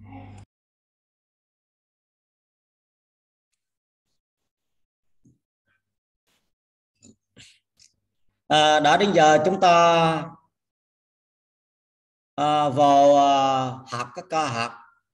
Đã đến giờ chúng ta vào học các ca học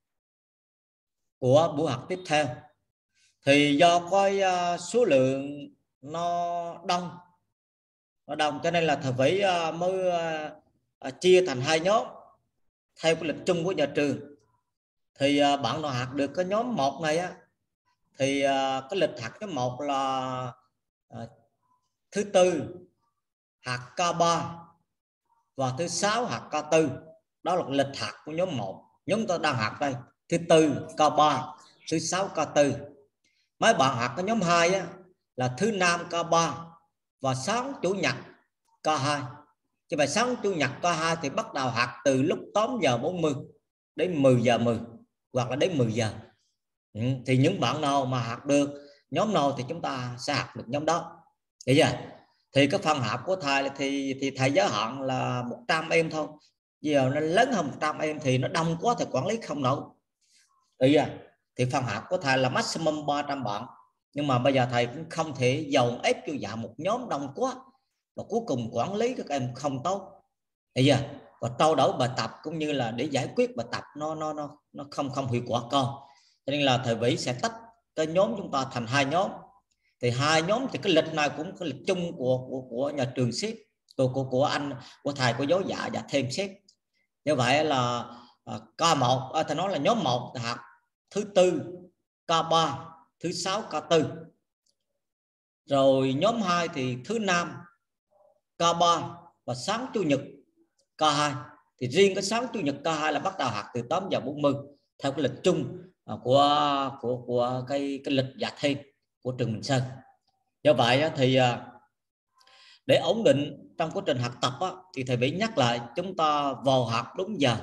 của buổi học tiếp theo. Thì do cái số lượng nó đông cho nên là thầy Vĩ mới chia thành hai nhóm theo cái lịch chung của nhà trường. Thì bạn nào học được cái nhóm 1 này á, thì cái lịch học nhóm 1 là thứ Tư học K3 và thứ Sáu học K4. Đó là lịch học của nhóm 1. Nhóm tôi đang học đây, thứ Tư K3, thứ Sáu K4. Mấy bạn học cái nhóm 2 á, là thứ Năm K3 và sáng Chủ nhật K2. Chứ vậy sáng Chủ nhật K2 thì bắt đầu học từ lúc 8:40 đến 10:10 hoặc là đến 10 giờ. Thì những bạn nào mà học được nhóm nào thì chúng ta sẽ học được nhóm đó. Được chưa? Thì cái phần học của thầy thì thầy giới hạn là 100 em thôi. Giờ nó lớn hơn 100 em thì nó đông quá thì quản lý không nổi. Được chưa? Thì phần học của thầy là maximum 300 bạn. Nhưng mà bây giờ thầy cũng không thể dồn ép cho dạ một nhóm đông quá, và cuối cùng quản lý các em không tốt. Được chưa? Và trao đổi bài tập cũng như là để giải quyết bài tập nó không hiệu quả cao. Cho nên là thầy Vĩ sẽ tách cái nhóm chúng ta thành hai nhóm. Thì hai nhóm thì cái lịch này cũng cái lịch chung của nhà trường xếp, của anh, của thầy, của giáo giả và thêm xếp. Như vậy là K1 thầy nói là nhóm 1 học thứ Tư K3, thứ Sáu K4. Rồi nhóm 2 thì thứ Năm K3 và sáng Chủ nhật K2. Thì riêng cái sáng Chủ nhật K2 là bắt đầu học từ 8:40 theo cái lịch chung của cái lịch dạy thêm của trường Bình Sơn. Do vậy thì để ổn định trong quá trình học tập thì thầy Vĩ nhắc lại chúng ta vào học đúng giờ.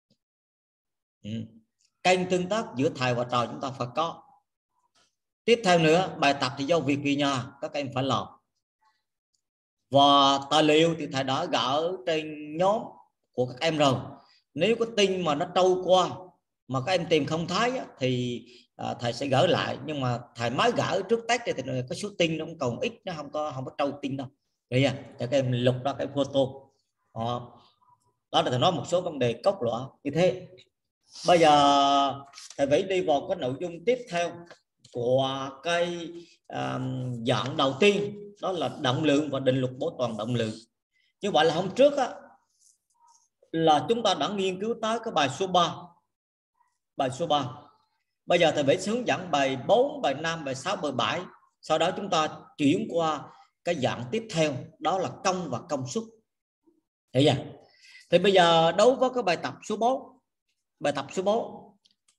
Kênh tương tác giữa thầy và trò chúng ta phải có. Tiếp theo nữa, bài tập thì do việc về nhà các em phải làm. Và tài liệu thì thầy đã gỡ trên nhóm của các em rồi. Nếu có tin mà nó trâu qua mà các em tìm không thấy thì thầy sẽ gỡ lại. Nhưng mà thầy mới gỡ trước Tết thì cái số tin nó cũng còn ít, nó không có trâu tin đâu. Bây giờ các em lục ra cái photo. Đó là thầy nói một số vấn đề cốt lõi như thế. Bây giờ thầy Vĩ đi vào cái nội dung tiếp theo của cái dạng đầu tiên, đó là động lượng và định luật bảo toàn động lượng. Như vậy là hôm trước là chúng ta đã nghiên cứu tới cái bài số 3. Bài số 3. Bây giờ thầy Vĩ hướng dẫn bài 4, bài 5, bài 6, bài 7. Sau đó chúng ta chuyển qua cái dạng tiếp theo, đó là công và công suất. Thấy chưa? Thì bây giờ đối với cái bài tập số 4, bài tập số 4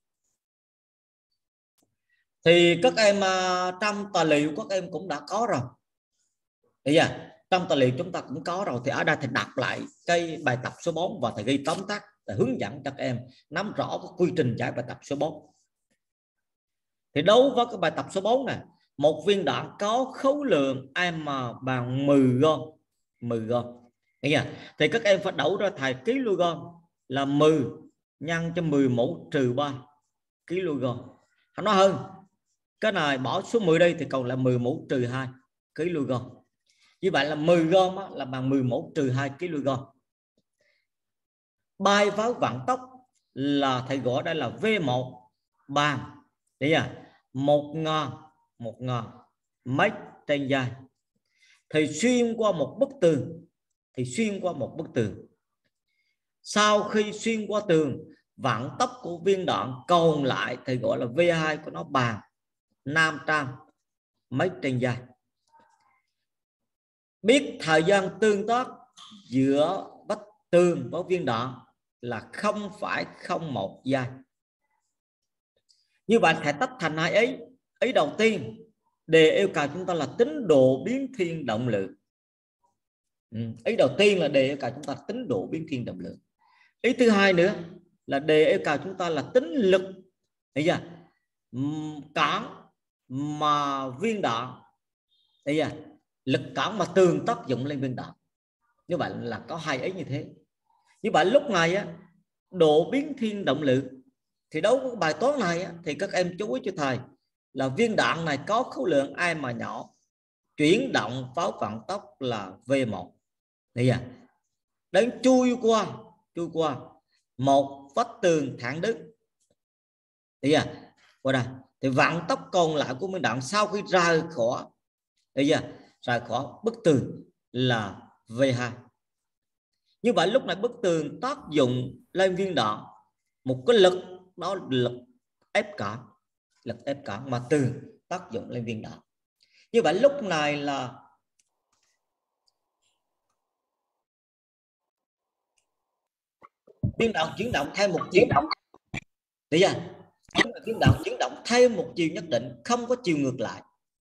thì các em trong tài liệu các em cũng đã có rồi. Thấy chưa? Trong tài liệu chúng ta cũng có rồi. Thì ở đây thì đọc lại cái bài tập số 4 và thầy ghi tóm tắt để hướng dẫn cho các em nắm rõ cái quy trình giải bài tập số 4. Thì đối với cái bài tập số 4 này, một viên đạn có khối lượng m bằng 10 gam. 10 gam. Thấy chưa? Thì các em phải đổ ra thầy kg là 10 nhân cho 10 mũ trừ 3 kg. Hắn nói hơn, cái này bỏ số 10 đây thì còn là 10 mũ trừ 2 kg. Như vậy là 10 gam là bằng 10 mũ trừ 2 kg. Bay với vận tốc là thầy gọi đây là V1 bằng 1.000 mét trên giây. Thì xuyên qua một bức tường. Sau khi xuyên qua tường, vận tốc của viên đạn còn lại thì gọi là V2 của nó bằng 500 mét trên giây. Biết thời gian tương tác giữa vách tường với viên đạn là 0,01 giây. Như vậy thầy tách thành hai ý. Ý đầu tiên đề yêu cầu chúng ta là tính độ biến thiên động lượng. Ý đầu tiên là đề yêu cầu chúng ta tính độ biến thiên động lượng. Ý thứ hai nữa là đề yêu cầu chúng ta là tính lực. Thấy chưa? Cản mà viên đạn, thấy chưa? Lực cản mà tường tác dụng lên viên đạn. Như vậy là có hai ý như thế. Như vậy lúc này độ biến thiên động lượng Thì đối với bài toán này thì các em chú ý cho thầy là viên đạn này có khối lượng m nhỏ, chuyển động với vận tốc là v1. Bây giờ đến chui qua một vách tường thẳng đứng. Bây giờ qua đây thì vận tốc còn lại của viên đạn sau khi rời khỏi bức tường là v2. Như vậy lúc này bức tường tác dụng lên viên đạn một cái lực, đó là lực ép cản mà tường tác dụng lên viên đạn. Như vậy lúc này là viên đạn chuyển động theo một chiều. Bây giờ viên đạn chuyển động theo một chiều nhất định, không có chiều ngược lại.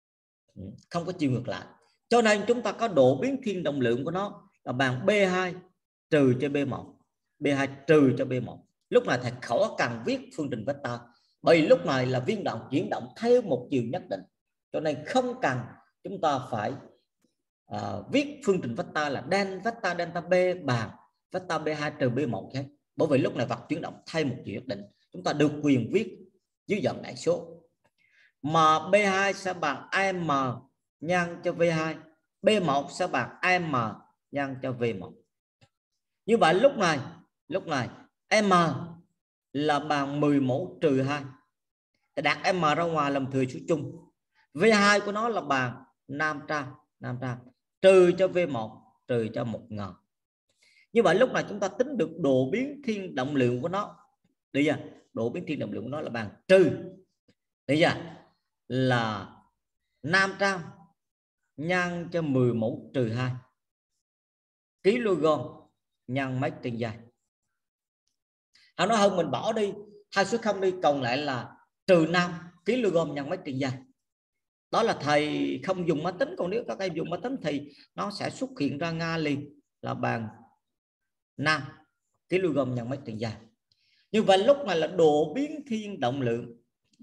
Cho nên chúng ta có độ biến thiên động lượng của nó là bằng B2 trừ cho B1. B2 trừ cho B1. Lúc này thầy khỏi cần viết phương trình vector, bởi lúc này là viên đạn chuyển động theo một chiều nhất định, cho nên không cần chúng ta phải viết phương trình vector là vector delta B bằng vector B2 trừ B1 hết. Bởi vì lúc này vật chuyển động theo một chiều nhất định, chúng ta được quyền viết dưới dạng đại số. Mà B2 sẽ bằng M nhân cho V2, B1 sẽ bằng M nhân cho V1. Như vậy lúc này M là bằng 10 mũ trừ 2. Đặt M ra ngoài làm thừa số chung. V2 của nó là bằng 500 trừ cho V1 trừ cho 1000. Như vậy lúc này chúng ta tính được độ biến thiên động lượng của nó. Bây giờ độ biến thiên động lượng của nó là bằng trừ. Bây giờ là 500 nhân cho 10 mũ trừ 2 kg nhân mét trên giây. Nó nói hơn mình bỏ đi 2 số 0 đi, còn lại là trừ 5 kg nhân mét trên giây. Đó là thầy không dùng máy tính, còn nếu các em dùng máy tính thì nó sẽ xuất hiện ra ngay liền là bằng 5 kg nhân mét trên giây. Như vậy lúc này là độ biến thiên động lượng.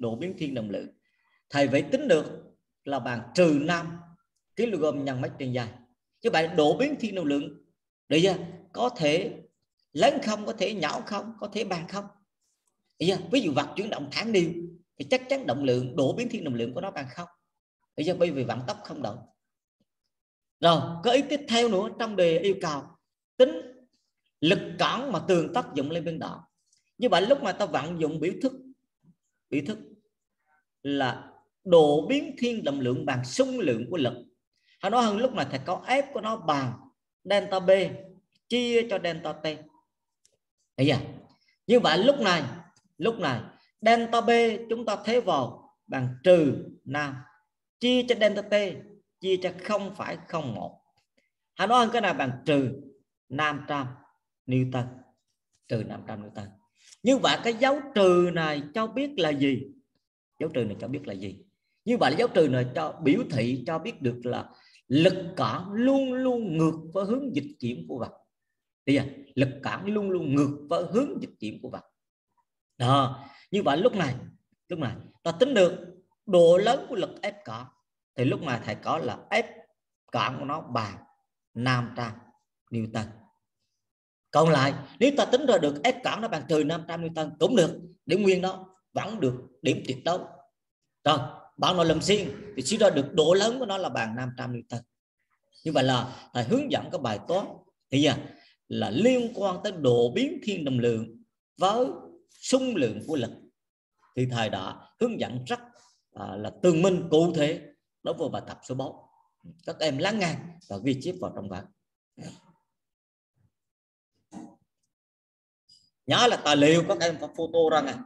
Thầy phải tính được là bằng trừ 5 kg nhân mét trên giây. Như vậy độ biến thiên động lượng bây giờ có thể lớn không, có thể nhỏ không, có thể bằng không. Ví dụ vật chuyển động thẳng đều thì chắc chắn độ biến thiên động lượng của nó bằng không. Bây giờ bởi vì vận tốc không đổi. Rồi có ý tiếp theo nữa, trong đề yêu cầu tính lực cản mà tường tác dụng lên viên đạn. Như vậy lúc mà ta vận dụng biểu thức là độ biến thiên động lượng bằng xung lượng của lực. Họ nói hơn lúc mà thầy có F của nó bằng delta B chia cho delta T. Bây giờ như vậy lúc này delta B chúng ta thế vào bằng trừ 5 chia cho delta T chia cho 0,01. Họ nói hơn cái này bằng trừ 500 Newton. Như vậy cái dấu trừ này cho biết là gì? Như vậy dấu trừ này cho biểu thị cho biết được là lực cản luôn luôn ngược với hướng dịch chuyển của vật. Bây giờ lực cản luôn luôn ngược với hướng dịch chuyển của vật. Đó. Như vậy lúc này ta tính được độ lớn của lực ép cản thì lúc này thầy có là ép cản của nó bằng 500 Newton. Còn lại nếu ta tính ra được ép cản nó bằng trừ 500 Newton cũng được, để nguyên đó vẫn được điểm tuyệt đối. Rồi bạn nào làm xuyên thì suy ra được độ lớn của nó là bằng 500 Newton. Như vậy là thầy hướng dẫn cái bài toán thì giờ là liên quan tới độ biến thiên động lượng với xung lượng của lực, thì thầy đã hướng dẫn rất là tường minh cụ thể đối với bài tập số 4. Các em lắng nghe và ghi chép vào trong vở. Nhớ là tài liệu các em phải photo ra ngay.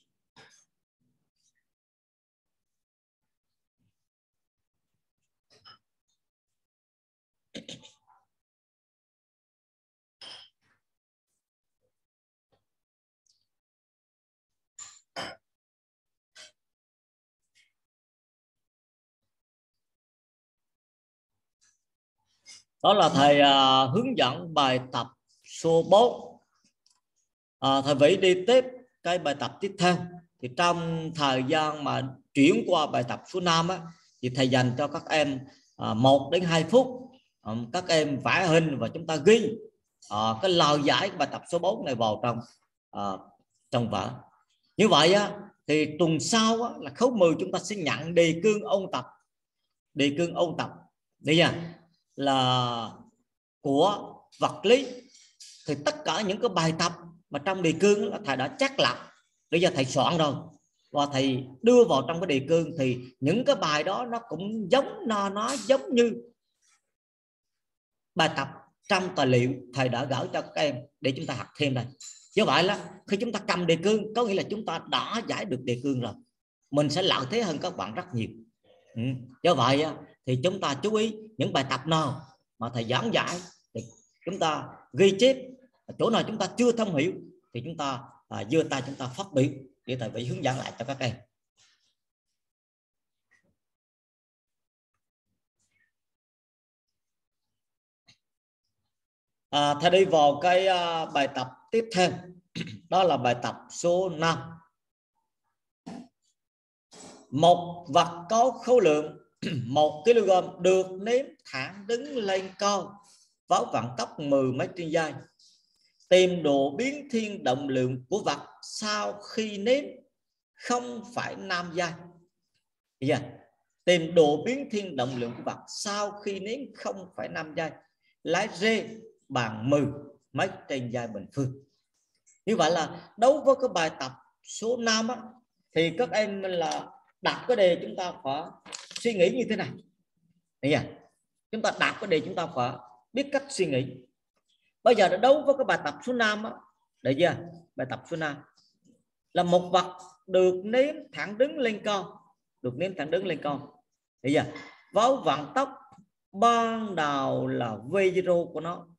Đó là thầy hướng dẫn bài tập số 4. Thầy Vĩ đi tiếp cái bài tập tiếp theo. Thì trong thời gian mà chuyển qua bài tập số 5 thì thầy dành cho các em 1 đến 2 phút. Các em vẽ hình và chúng ta ghi cái lời giải bài tập số 4 này vào trong vở. Như vậy á, thì tuần sau á, là khối 10 chúng ta sẽ nhận đề cương ôn tập. Đề cương ôn tập đây nha, là của vật lý. Thì tất cả những cái bài tập mà trong đề cương là thầy đã chắc lọc, bây giờ thầy soạn rồi và thầy đưa vào trong cái đề cương. Thì những cái bài đó nó cũng nó giống như bài tập trong tài liệu thầy đã gửi cho các em để chúng ta học thêm đây. Do vậy là khi chúng ta cầm đề cương có nghĩa là chúng ta đã giải được đề cương rồi, mình sẽ lợi thế hơn các bạn rất nhiều. Do vậy thì chúng ta chú ý những bài tập nào mà thầy giảng giải thì chúng ta ghi chép, chỗ nào chúng ta chưa thông hiểu thì chúng ta giơ tay chúng ta phát biểu để thầy phải hướng dẫn lại cho các em. Thầy đi vào cái bài tập tiếp theo, đó là bài tập số 5. Một vật có khối lượng 1 kg được ném thẳng đứng lên cao với vận tốc 10 m/giây. Tìm độ biến thiên động lượng của vật sau khi ném 0,5 giây. Tìm độ biến thiên động lượng của vật sau khi ném 0,5 giây. Lấy R bằng 10 m/giây bình phương. Như vậy là đối với cái bài tập số 5 á, thì các em là đặt cái đề chúng ta phải suy nghĩ như thế này. Chúng ta đặt cái đề chúng ta phải biết cách suy nghĩ. Bây giờ đối với cái bài tập số 5 á, để chưa? Bài tập số 5 là một vật được ném thẳng đứng lên cao, được ném thẳng đứng lên cao. Bây giờ với vận tốc ban đầu là v0 của nó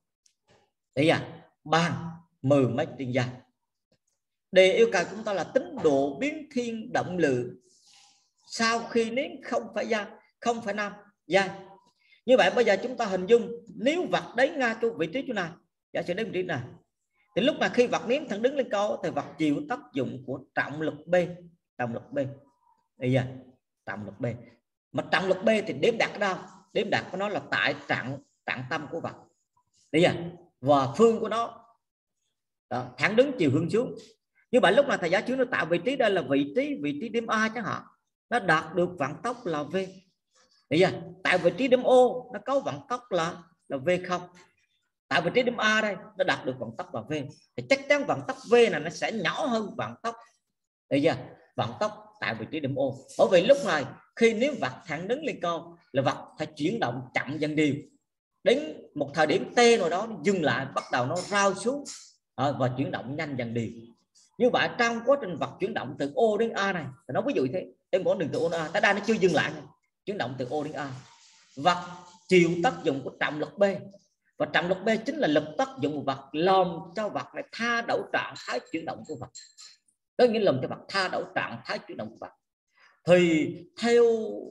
bằng 10 m/giây. Đề yêu cầu chúng ta là tính độ biến thiên động lượng sau khi ném 0,5 giây. Như vậy bây giờ chúng ta hình dung nếu vật đến ngay chỗ vị trí chỗ này, giả sử đến vị trí này, thì lúc mà khi vật ném thẳng đứng lên cao thì vật chịu tác dụng của trọng lực B. Trọng lực B. Bây giờ trọng lực B. Mà trọng lực B thì đếm đặt ở đâu? Đếm đặt của nó là tại trạng tâm của vật. Bây giờ và phương của nó đó, thẳng đứng chiều hướng xuống. Như vậy lúc này thầy giáo chú nó tạo vị trí đây là vị trí điểm A chẳng hạn, nó đạt được vận tốc là V. Bây giờ tại vị trí điểm O nó có vận tốc là V0. Tại vị trí điểm A đây nó đạt được vận tốc là V, thì chắc chắn vận tốc V này nó sẽ nhỏ hơn vận tốc bây giờ vận tốc tại vị trí điểm O. Bởi vì lúc này khi nếu vật thẳng đứng lên cao là vật phải chuyển động chậm dần đều, đến một thời điểm T nào đó nó dừng lại, bắt đầu nó rao xuống và chuyển động nhanh dần đều. Như vậy trong quá trình vật chuyển động từ O đến A này, nó ví dụ thế, em có đường từ O đến A tới đây nó chưa dừng lại, chuyển động từ O đến A, vật chịu tác dụng của trọng lực B, và trọng lực B chính là lực tác dụng của vật làm cho vật này tha đổi trạng thái chuyển động của vật, có nghĩa làm cho vật tha đổi trạng thái chuyển động của vật. Thì theo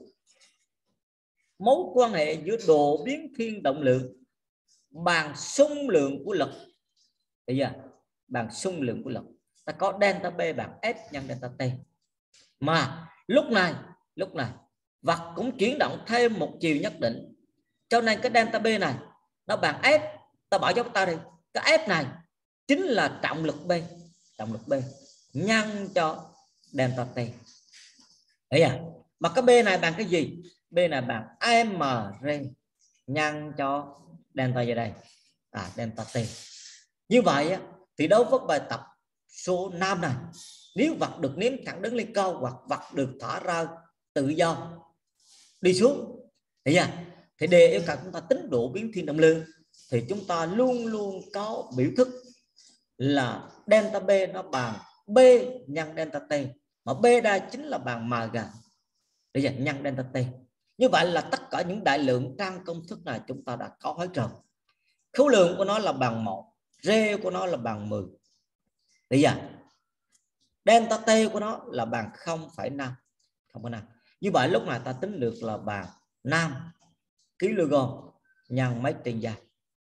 mối quan hệ giữa độ biến thiên động lượng bằng xung lượng của lực, bây giờ bằng xung lượng của lực ta có delta B bằng F nhân delta T, mà lúc này vật cũng chuyển động thêm một chiều nhất định, cho nên cái delta B này nó bằng F. Ta bảo cho ta đi, cái F này chính là trọng lực B nhân cho delta T. Đấy à? Mà cái B này bằng cái gì? B này bằng mr nhân cho delta về đây, delta T. Như vậy thì đối với bài tập số 5 này, nếu vật được ném thẳng đứng lên cao hoặc vật được thả ra tự do đi xuống, thì đề yêu cầu chúng ta tính độ biến thiên động lượng, thì chúng ta luôn luôn có biểu thức là delta B nó bằng B nhân delta T, mà B đây chính là bằng mg nhân delta T. Như vậy là tất cả những đại lượng trong công thức này chúng ta đã có hết rồi. Khối lượng của nó là bằng 1, R của nó là bằng 10. Bây giờ delta T của nó là bằng 0,5. Như vậy lúc này ta tính được là bằng 5 kg nhân m/giây.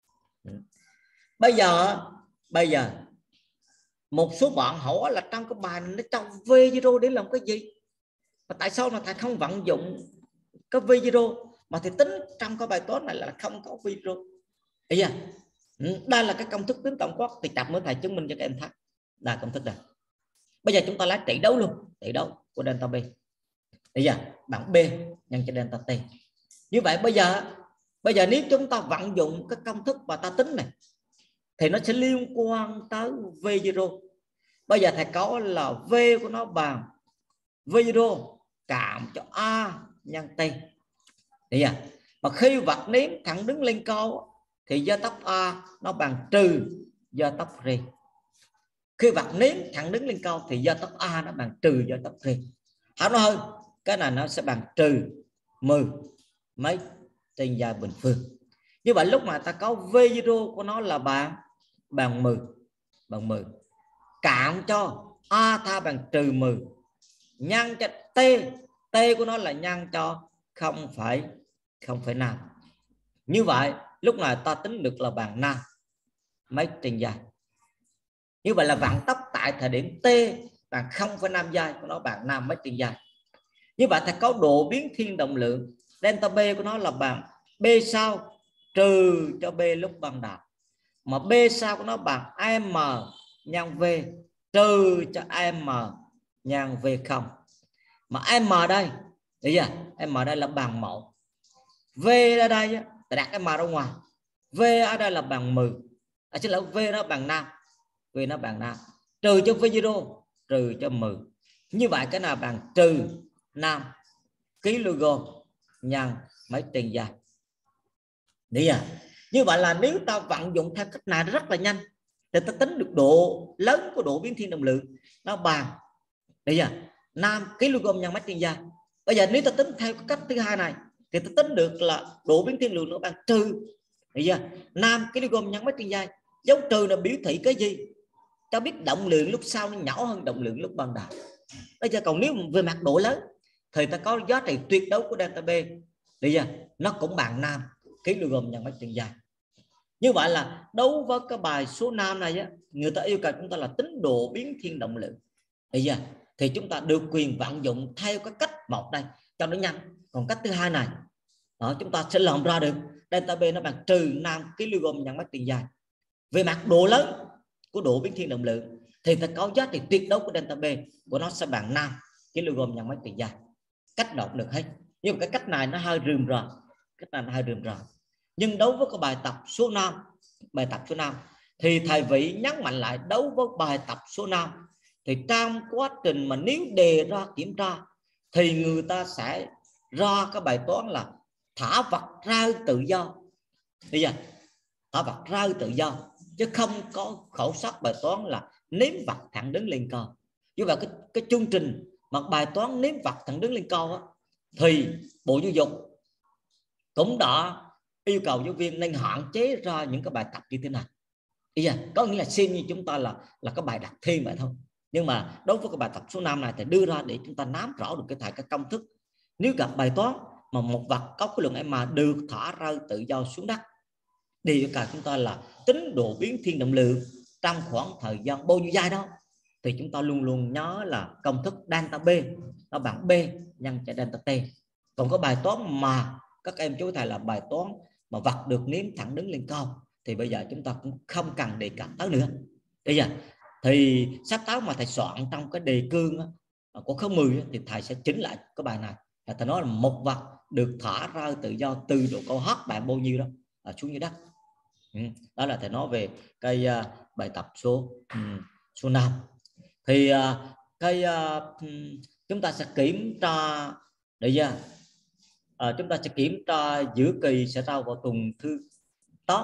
Bây giờ một số bạn hỏi là trong cái bài này nó trong V0 để làm cái gì, mà tại sao mà thầy không vận dụng cái V0 mà thì tính trong cái bài toán này là không có V0. Đây là cái công thức tính tổng quát, thì tập nữa thầy chứng minh cho các em thấy. Đây công thức này. Bây giờ chúng ta lấy tỷ đấu luôn, tỷ đấu của delta B. Bây giờ bằng B nhân cho delta T. Như vậy bây giờ nếu chúng ta vận dụng cái công thức mà ta tính này thì nó sẽ liên quan tới V0. Bây giờ thầy có là V của nó bằng V0 cộng cho A nhân T. Bây giờ mà khi vật ném thẳng đứng lên cao thì do tốc A nó bằng trừ do tốc R. Khi vật ném thẳng đứng lên cao thì do tốc A nó bằng trừ do tốc R. Hảo nói hơn, cái này nó sẽ bằng trừ 10 mấy trên dài bình phương. Như vậy lúc mà ta có V0 của nó là bằng 10 cộng cho A tha bằng trừ 10 nhân cho T của nó là nhân cho 0,5. Như vậy lúc này ta tính được là bằng 5 mấy trên dài. Như vậy là vận tốc tại thời điểm T bằng 0,5 giây của nó bằng 5 mấy trên dài. Như vậy ta có độ biến thiên động lượng delta B của nó là bằng B sau trừ cho B lúc ban đầu. Mà B sau của nó bằng M nhân V trừ cho M nhân V0. Mà M đây, bây giờ M đây là bằng 1. V ở đây ta đặt M ra ngoài. V ở đây là bằng 10. Xin lỗi, V nó bằng 5. V nó bằng 5. Trừ cho V0 trừ cho 10. Như vậy cái nào bằng trừ 5 kg nhân mấy trên giây. Đấy à. Như vậy là nếu ta vận dụng theo cách này rất là nhanh thì ta tính được độ lớn của độ biến thiên động lượng nó bằng bây giờ 5 kg nhân mét trên giây. Bây giờ nếu ta tính theo cách thứ hai này thì ta tính được là độ biến thiên lượng nó bằng trừ bây giờ 5 kg nhân mét trên giây. Dấu trừ là biểu thị cái gì? Cho biết động lượng lúc sau nó nhỏ hơn động lượng lúc ban đầu. Bây giờ còn nếu về mặt độ lớn thì ta có giá trị tuyệt đối của delta B bây giờ nó cũng bằng 5 kg nhân mét trên giây. Như vậy là đối với cái bài số 5 này á, người ta yêu cầu chúng ta là tính độ biến thiên động lượng. Bây giờ thì chúng ta được quyền vận dụng theo cái cách một đây cho nó nhanh. Còn cách thứ hai này đó, chúng ta sẽ làm ra được delta B nó bằng trừ 5 kg nhân mét trên giây. Về mặt độ lớn của độ biến thiên động lượng thì ta có giá trị tuyệt đối của delta B của nó sẽ bằng 5 kg nhân mét trên giây. Cách nào cũng được hết. Nhưng cái cách này nó hơi rườm rà. Nhưng đối với cái bài tập số 5, thì thầy Vĩ nhấn mạnh lại đối với bài tập số 5 thì trong quá trình mà nếu đề ra kiểm tra thì người ta sẽ ra cái bài toán là thả vật rơi tự do. Bây giờ thả vật rơi tự do chứ không có khảo sát bài toán là ném vật thẳng đứng lên cao. Như vậy cái chương trình mà bài toán ném vật thẳng đứng lên cao á, thì Bộ Giáo dục cũng đã yêu cầu giáo viên nên hạn chế ra những cái bài tập như thế này. Bây giờ có nghĩa là xem như chúng ta là cái bài đặt thêm vậy thôi. Nhưng mà đối với cái bài tập số 5 này thì đưa ra để chúng ta nắm rõ được cái công thức. Nếu gặp bài toán mà một vật có khối lượng m được thả rơi tự do xuống đất, thì yêu cầu chúng ta là tính độ biến thiên động lượng trong khoảng thời gian bao nhiêu giây đó, thì chúng ta luôn luôn nhớ là công thức delta B nó bằng B nhân cho delta T. Còn có bài toán mà các em chú thầy là bài toán mà vật được ném thẳng đứng lên cao thì bây giờ chúng ta cũng không cần đề cập tới nữa. Bây giờ thì sắp tới mà thầy soạn trong cái đề cương của khóa 10 thì thầy sẽ chỉnh lại cái bài này là thầy nói là một vật được thả ra tự do từ độ cao H bằng bao nhiêu đó xuống dưới đất. Đó là thầy nói về cái bài tập số 5. Thì chúng ta sẽ kiểm tra để ra chúng ta sẽ kiểm tra giữa kỳ sẽ ra vào tuần thứ 8,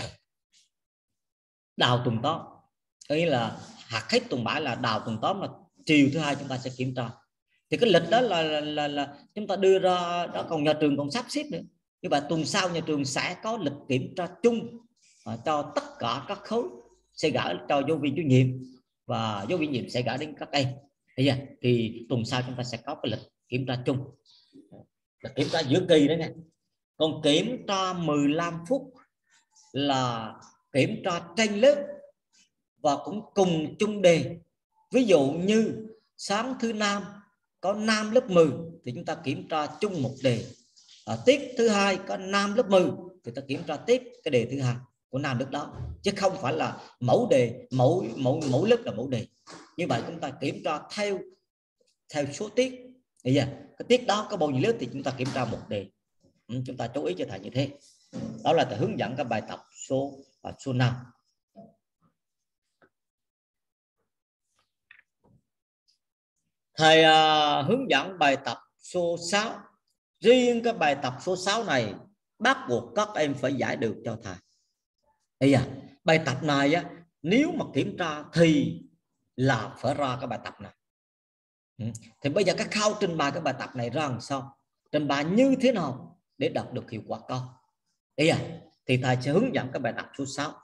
đầu tuần 8, nghĩa là hạt hết tuần 7 là đầu tuần 8 là chiều thứ hai chúng ta sẽ kiểm tra. Thì cái lịch đó là chúng ta đưa ra đó, còn nhà trường còn sắp xếp nữa. Như vậy tuần sau nhà trường sẽ có lịch kiểm tra chung cho tất cả các khối, sẽ gửi cho giáo viên chủ nhiệm và giáo viên nhiệm sẽ gửi đến các em. Bây giờ thì tuần sau chúng ta sẽ có cái lịch kiểm tra chung, là kiểm tra giữa kỳ đấy nè. Còn kiểm tra 15 phút là kiểm tra trên lớp và cũng cùng chung đề. Ví dụ như sáng thứ Năm có nam lớp 10 thì chúng ta kiểm tra chung một đề. Tiết thứ hai có nam lớp 10 thì ta kiểm tra tiếp cái đề thứ hai của nam lớp đó, chứ không phải là mẫu đề mỗi lớp là mẫu đề. Như vậy chúng ta kiểm tra theo số tiết. Bây giờ cái tiết đó có bao nhiêu lớp thì chúng ta kiểm tra một đề. Chúng ta chú ý cho thầy như thế. Đó là thầy hướng dẫn các bài tập số 5. Thầy hướng dẫn bài tập số 6. Riêng cái bài tập số 6 này bắt buộc các em phải giải được cho thầy. Bây giờ bài tập này á, nếu mà kiểm tra thì là phải ra cái bài tập này. Thì bây giờ các khâu trình bày cái bài tập này ra làm sao, trình bày như thế nào để đạt được hiệu quả cao. Bây giờ thì thầy sẽ hướng dẫn cái bài tập số 6.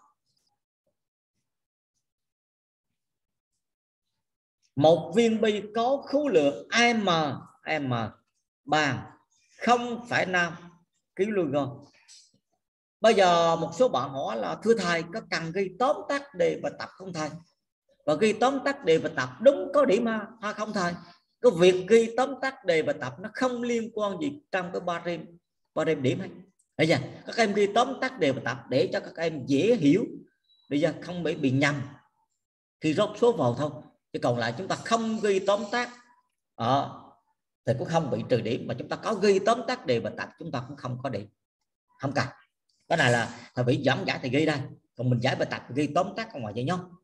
Một viên bi có khối lượng m bằng 0,5 kg. Bây giờ một số bạn hỏi là thưa thầy có cần ghi tóm tắt đề bài tập không thầy? Và ghi tóm tắt đề bài tập đúng có điểm hay không thầy? Cái việc ghi tóm tắt đề bài tập nó không liên quan gì trong cái ba rem điểm hay. Bây giờ các em ghi tóm tắt đề bài tập để cho các em dễ hiểu, bây giờ không bị nhầm khi rốt số vào thôi. Chứ còn lại chúng ta không ghi tóm tắt thì cũng không bị trừ điểm, mà chúng ta có ghi tóm tắt đề bài tập chúng ta cũng không có điểm, không cần. Cái này là thầy bị giảng giải thì ghi đây, còn mình giải bài tập ghi tóm tắt ở ngoài vậy nhau.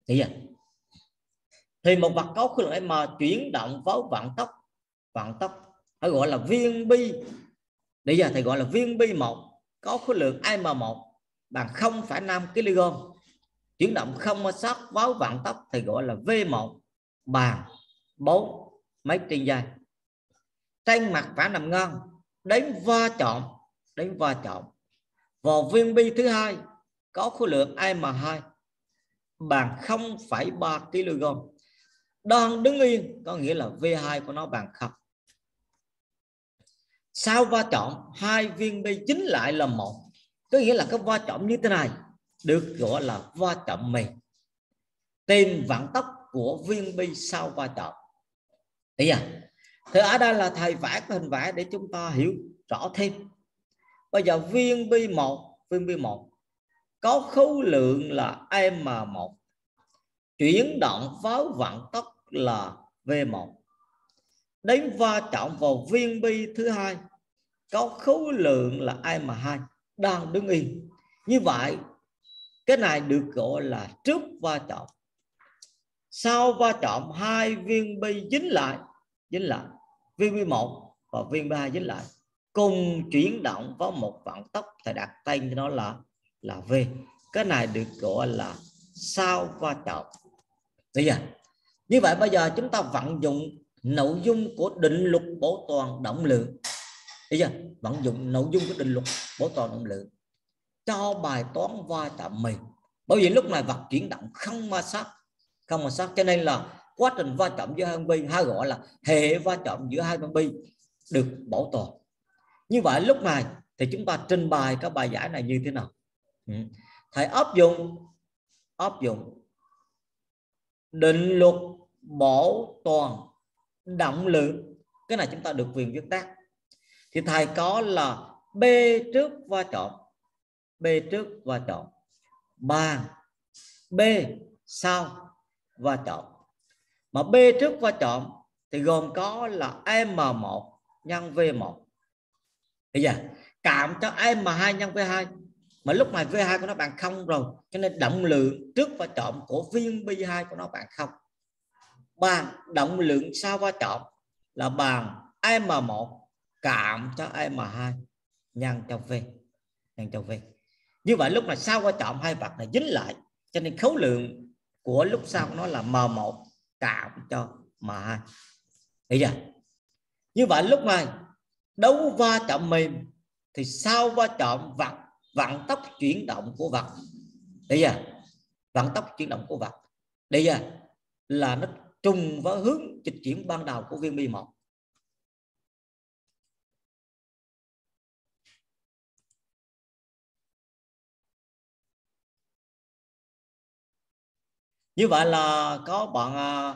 Thì một vật có khối lượng m chuyển động với vận tốc phải gọi là viên bi. Bây giờ thầy gọi là viên bi 1 có khối lượng m1 bằng 0,5 kg, chuyển động không ma sát với vận tốc thì gọi là v1 bằng 4 mét trên giây. Trên mặt phản nằm ngang đến va chạm vào viên bi thứ hai có khối lượng m2 bằng 0,3 kg, đang đứng yên, có nghĩa là V2 của nó bằng 0. Sau va chạm hai viên bi chính lại là một, có nghĩa là cái va chạm như thế này được gọi là va chạm mềm. Tìm vận tốc của viên bi sau va chạm. Thì ở đây là thầy vẽ cái hình vẽ để chúng ta hiểu rõ thêm. Bây giờ viên bi 1 có khối lượng là m1, chuyển động với vận tốc là v1, đến va chạm vào viên bi thứ hai có khối lượng là m2 đang đứng yên. Như vậy cái này được gọi là trước va chạm. Sau va chạm hai viên bi dính lại, viên bi 1 và viên bi 2 dính lại cùng chuyển động với một vận tốc, thầy đặt tên cho nó là v. Cái này được gọi là sau va chạm. Bây giờ như vậy bây giờ chúng ta vận dụng nội dung của định luật bảo toàn động lượng. Bây giờ vận dụng nội dung của định luật bảo toàn động lượng cho bài toán va chạm mềm. Bởi vì lúc này vật chuyển động không ma sát, cho nên là quá trình va chạm giữa hai bi, hay gọi là hệ va chạm giữa hai bi được bảo toàn. Như vậy lúc này thì chúng ta trình bày các bài giải này như thế nào? Thầy áp dụng định luật bảo toàn động lượng. Cái này chúng ta được quyền viết tắt. Thì thầy có là B trước va chạm bằng B sau va chạm. Mà B trước va chạm thì gồm có là M1 nhân V1. Bây giờ cộng cho M2 nhân V2. Mà lúc này V2 của nó bằng 0 rồi, cho nên động lượng trước va chạm của viên B2 của nó bằng 0. Bằng động lượng sau va chạm là bằng M1 cộng cho M2 nhân cho V. Như vậy lúc này sau va chạm hai vật này dính lại, cho nên khối lượng của lúc sau của nó là M1 cộng cho M2. Bây giờ như vậy lúc này đấu va chạm mềm thì sau va chạm vận tốc chuyển động của vật. Bây giờ vận tốc chuyển động của vật bây giờ là nó trùng với hướng dịch chuyển ban đầu của viên bi 1. Như vậy là có bạn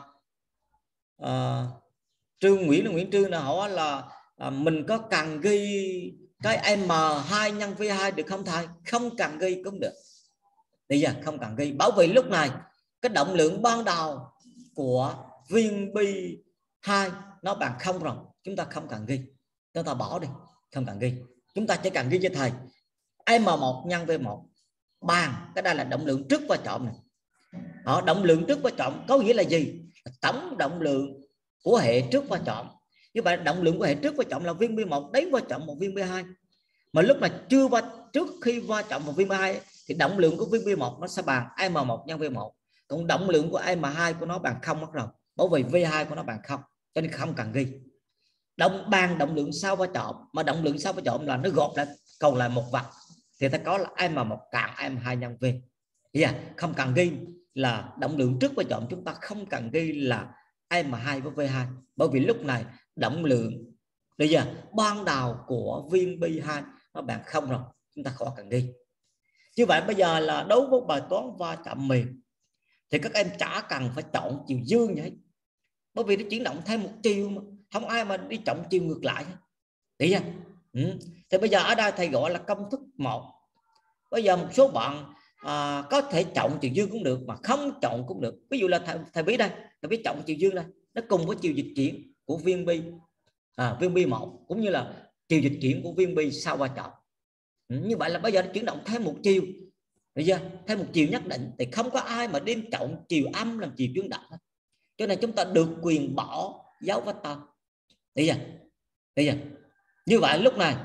Nguyễn Trương là hỏi là mình có cần ghi cái M2 nhân V2 được không thầy? Không cần ghi cũng được. Bây giờ không cần ghi, bởi vì lúc này cái động lượng ban đầu của viên bi 2 nó bằng 0 rồi, chúng ta không cần ghi, chúng ta bỏ đi, không cần ghi. Chúng ta chỉ cần ghi cho thầy M1 nhân V1 bằng, cái đây là động lượng trước va chạm này. Động lượng trước va chạm có nghĩa là gì? Tổng động lượng của hệ trước va chạm. Như vậy động lượng của hệ trước va chạm là viên B1 đến va chạm một viên B2. Mà lúc mà trước khi va chạm một viên B2 thì động lượng của viên B1 nó sẽ bằng M1 nhân V1. Còn động lượng của M2 của nó bằng 0 mất rồi. Bởi vì V2 của nó bằng 0, cho nên không cần ghi. Bằng động lượng sau va chạm, mà động lượng sau va chạm là nó gộp lại còn lại một vật thì ta có là M1 cộng M2 nhân V. Không cần ghi là động lượng trước va chạm, chúng ta không cần ghi là M2 với V2, bởi vì lúc này động lượng bây giờ ban đầu của viên B2 nó bằng 0 rồi, chúng ta khỏi cần ghi. Như vậy bây giờ là đối với bài toán va chạm mềm thì các em chả cần phải chọn chiều dương vậy, bởi vì nó chuyển động theo một chiều mà không ai mà đi chọn chiều ngược lại. Thì bây giờ ở đây thầy gọi là công thức 1. Bây giờ một số bạn có thể chọn chiều dương cũng được mà không chọn cũng được. Ví dụ là thầy biết đây, thầy biết chọn chiều dương đây, nó cùng với chiều dịch chuyển của viên bi, viên B1 cũng như là chiều dịch chuyển của viên bi sau va chạm. Như vậy là bây giờ nó chuyển động theo một chiều, bây giờ theo một chiều nhất định thì không có ai mà đem chọn chiều âm làm chiều chuyển động, cho nên chúng ta được quyền bỏ dấu vector. Bây giờ như vậy lúc này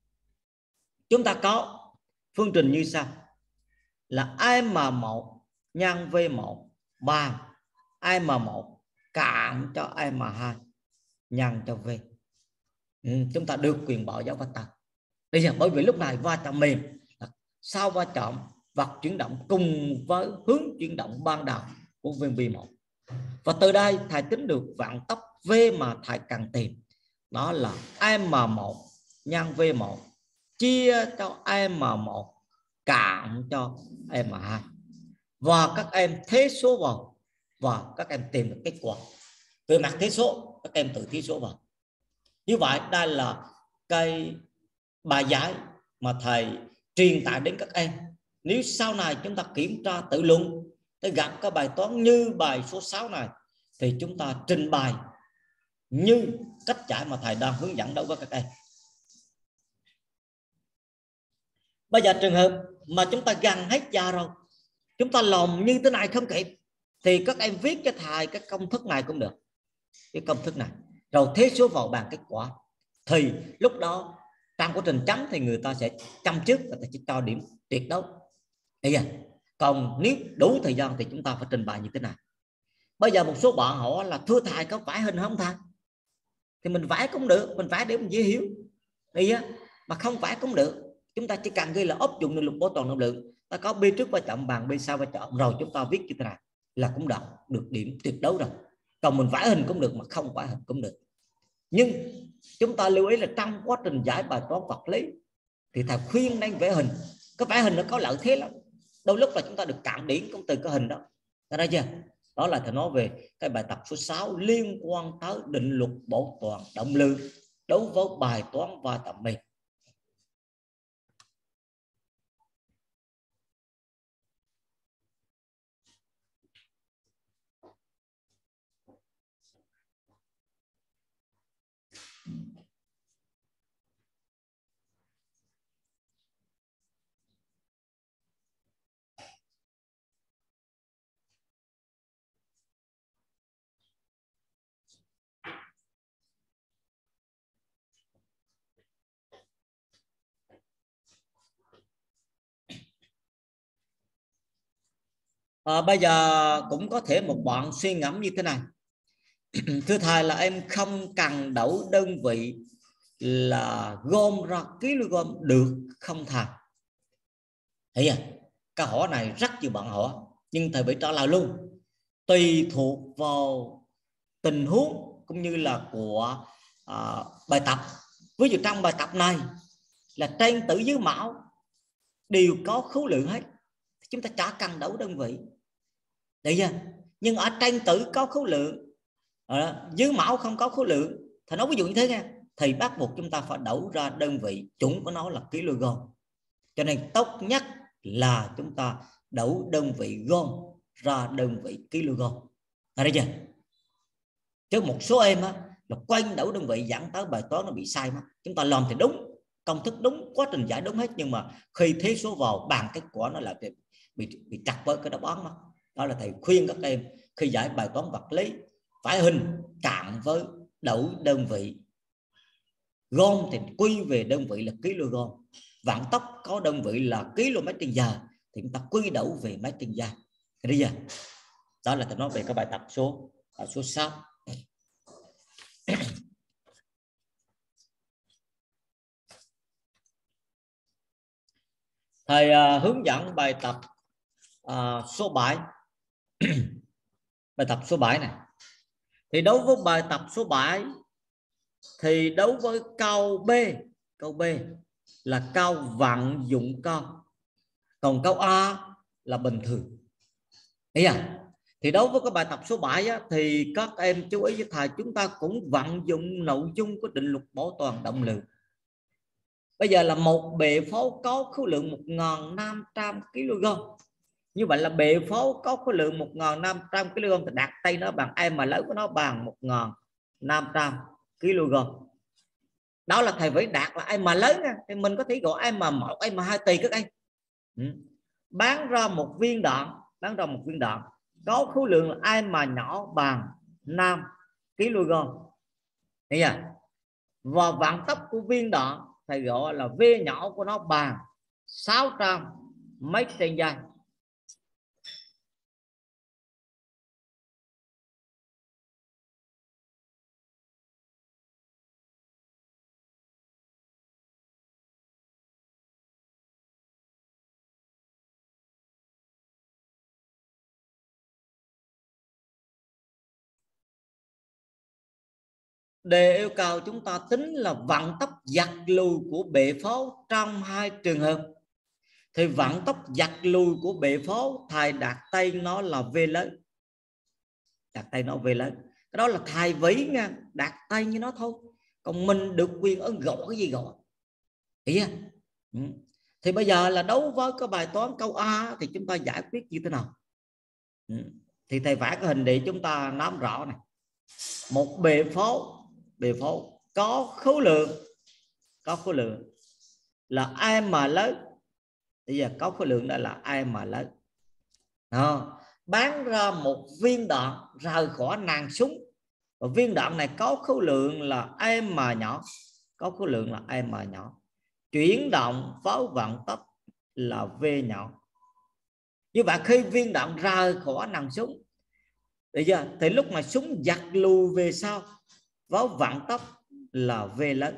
chúng ta có phương trình như sau là M1 nhân V1 bằng M1 cộng cho M2 nhân cho V. Chúng ta được quyền bỏ dấu vector. Bây giờ bởi vì lúc này va chạm mềm, sau va chạm vật chuyển động cùng với hướng chuyển động ban đầu của viên B1. Và từ đây thầy tính được vận tốc V mà thầy cần tìm, đó là M1 nhân V1 chia cho M1 cộng cho M2. Và các em thế số vào và các em tìm được kết quả. Về mặt thế số, các em tự thế số vào. Như vậy đây là cái bài giải mà thầy truyền tải đến các em. Nếu sau này chúng ta kiểm tra tự luận, để gặp các bài toán như bài số 6 này, thì chúng ta trình bày như cách giải mà thầy đang hướng dẫn đối với các em. Bây giờ trường hợp mà chúng ta gần hết giờ rồi, chúng ta làm như thế này không kịp, thì các em viết cho thầy cái công thức này cũng được, cái công thức này rồi thế số vào bằng kết quả. Thì lúc đó trong quá trình chấm thì người ta sẽ chấm trước, người ta sẽ cho điểm tuyệt đối. Còn nếu đủ thời gian thì chúng ta phải trình bày như thế này. Bây giờ một số bạn hỏi là thưa thầy có vẽ hình không thầy? Thì mình vẽ cũng được, mình vẽ để mình dễ hiểu. Mà không vẽ cũng được, chúng ta chỉ cần ghi là áp dụng năng lực bảo toàn năng lượng, ta có B trước va chạm bằng B sau va chạm, rồi chúng ta viết như thế này là cũng được điểm tuyệt đối rồi. Còn mình vẽ hình cũng được mà không vẽ hình cũng được. Nhưng chúng ta lưu ý là trong quá trình giải bài toán vật lý thì thầy khuyên nên vẽ hình. Cái vẽ hình nó có lợi thế lắm, đôi lúc là chúng ta được cạn điểm cũng từ cái hình đó. Thấy chưa? Đó là thầy nói về cái bài tập số 6 liên quan tới định luật bảo toàn động lượng đối với bài toán va chạm mềm. Bây giờ cũng có thể một bạn suy ngẫm như thế này. Thưa thầy là em không cần đấu đơn vị là gom ra kg được không thầy? Thấy à? Câu hỏi này rất nhiều bạn hỏi, nhưng thầy phải trả lời luôn. Tùy thuộc vào tình huống cũng như là của bài tập. Ví dụ trong bài tập này là trên tử dưới mẫu đều có khối lượng hết, chúng ta chả cần đấu đơn vị. Đấy chưa? Nhưng ở trên tử có khối lượng, dưới mẫu không có khối lượng, thì nói ví dụ như thế nha, thì bắt buộc chúng ta phải đấu ra đơn vị chuẩn của nó là kg. Cho nên tốt nhất là chúng ta đấu đơn vị gom ra đơn vị kg. Thấy chưa? Chứ một số em á là quanh đảo đơn vị dẫn tới bài toán nó bị sai mất. Chúng ta làm thì đúng, công thức đúng, quá trình giải đúng hết, nhưng mà khi thế số vào bàn kết quả nó lại bị trật với cái đáp án mất. Đó là thầy khuyên các em khi giải bài toán vật lý phải hình cạn với đảo đơn vị, gom thì quy về đơn vị là kg, vận tốc có đơn vị là km/h thì chúng ta quy đảo về mét/giây. Bây giờ đó là thầy nói về cái bài tập số 6. Thầy hướng dẫn bài tập số 7. Bài tập số 7 này thì đối với bài tập số 7 thì đối với câu B là câu vận dụng câu, còn câu A là bình thường. Thấy à? Thì đối với cái bài tập số 7 á, thì các em chú ý với thầy, chúng ta cũng vận dụng nội dung của định luật bảo toàn động lượng. Bây giờ là một bệ pháo có khối lượng 1.500 kg. Như vậy là bệ pháo có khối lượng 1.500 kg thì đặt tay nó bằng m lớn của nó bằng 1.500 kg. Đó là thầy phải đạt là m lớn nha. Thì mình có thể gọi m1, m2 tùy các em. Bán ra một viên đạn có khối lượng là m nhỏ bằng 5 kg. Thấy chưa? Và vận tốc của viên đạn thầy gọi là V nhỏ của nó bằng 600 m/giây. Đề yêu cầu chúng ta tính là vận tốc giật lùi của bệ pháo trong hai trường hợp. Thì vận tốc giật lùi của bệ pháo thầy đặt tay nó là V lớn. Đặt tay nó V lớn. Cái đó là thầy vĩ nha, đặt tay như nó thôi. Còn mình được quyền ấn gọi cái gì gọi. Hiểu chưa? Thì bây giờ là đấu với cái bài toán câu A thì chúng ta giải quyết như thế nào? Thì thầy vẽ cái hình để chúng ta nắm rõ này. Một bệ pháo có khối lượng là m lớn. Bây giờ có khối lượng đây là m lớn. Bán ra một viên đạn rời khỏi nòng súng, và viên đạn này có khối lượng là m nhỏ, chuyển động với vận tốc là V nhỏ. Như vậy khi viên đạn rời khỏi nòng súng thì lúc mà súng giật lùi về sau với vận tốc là V lớn.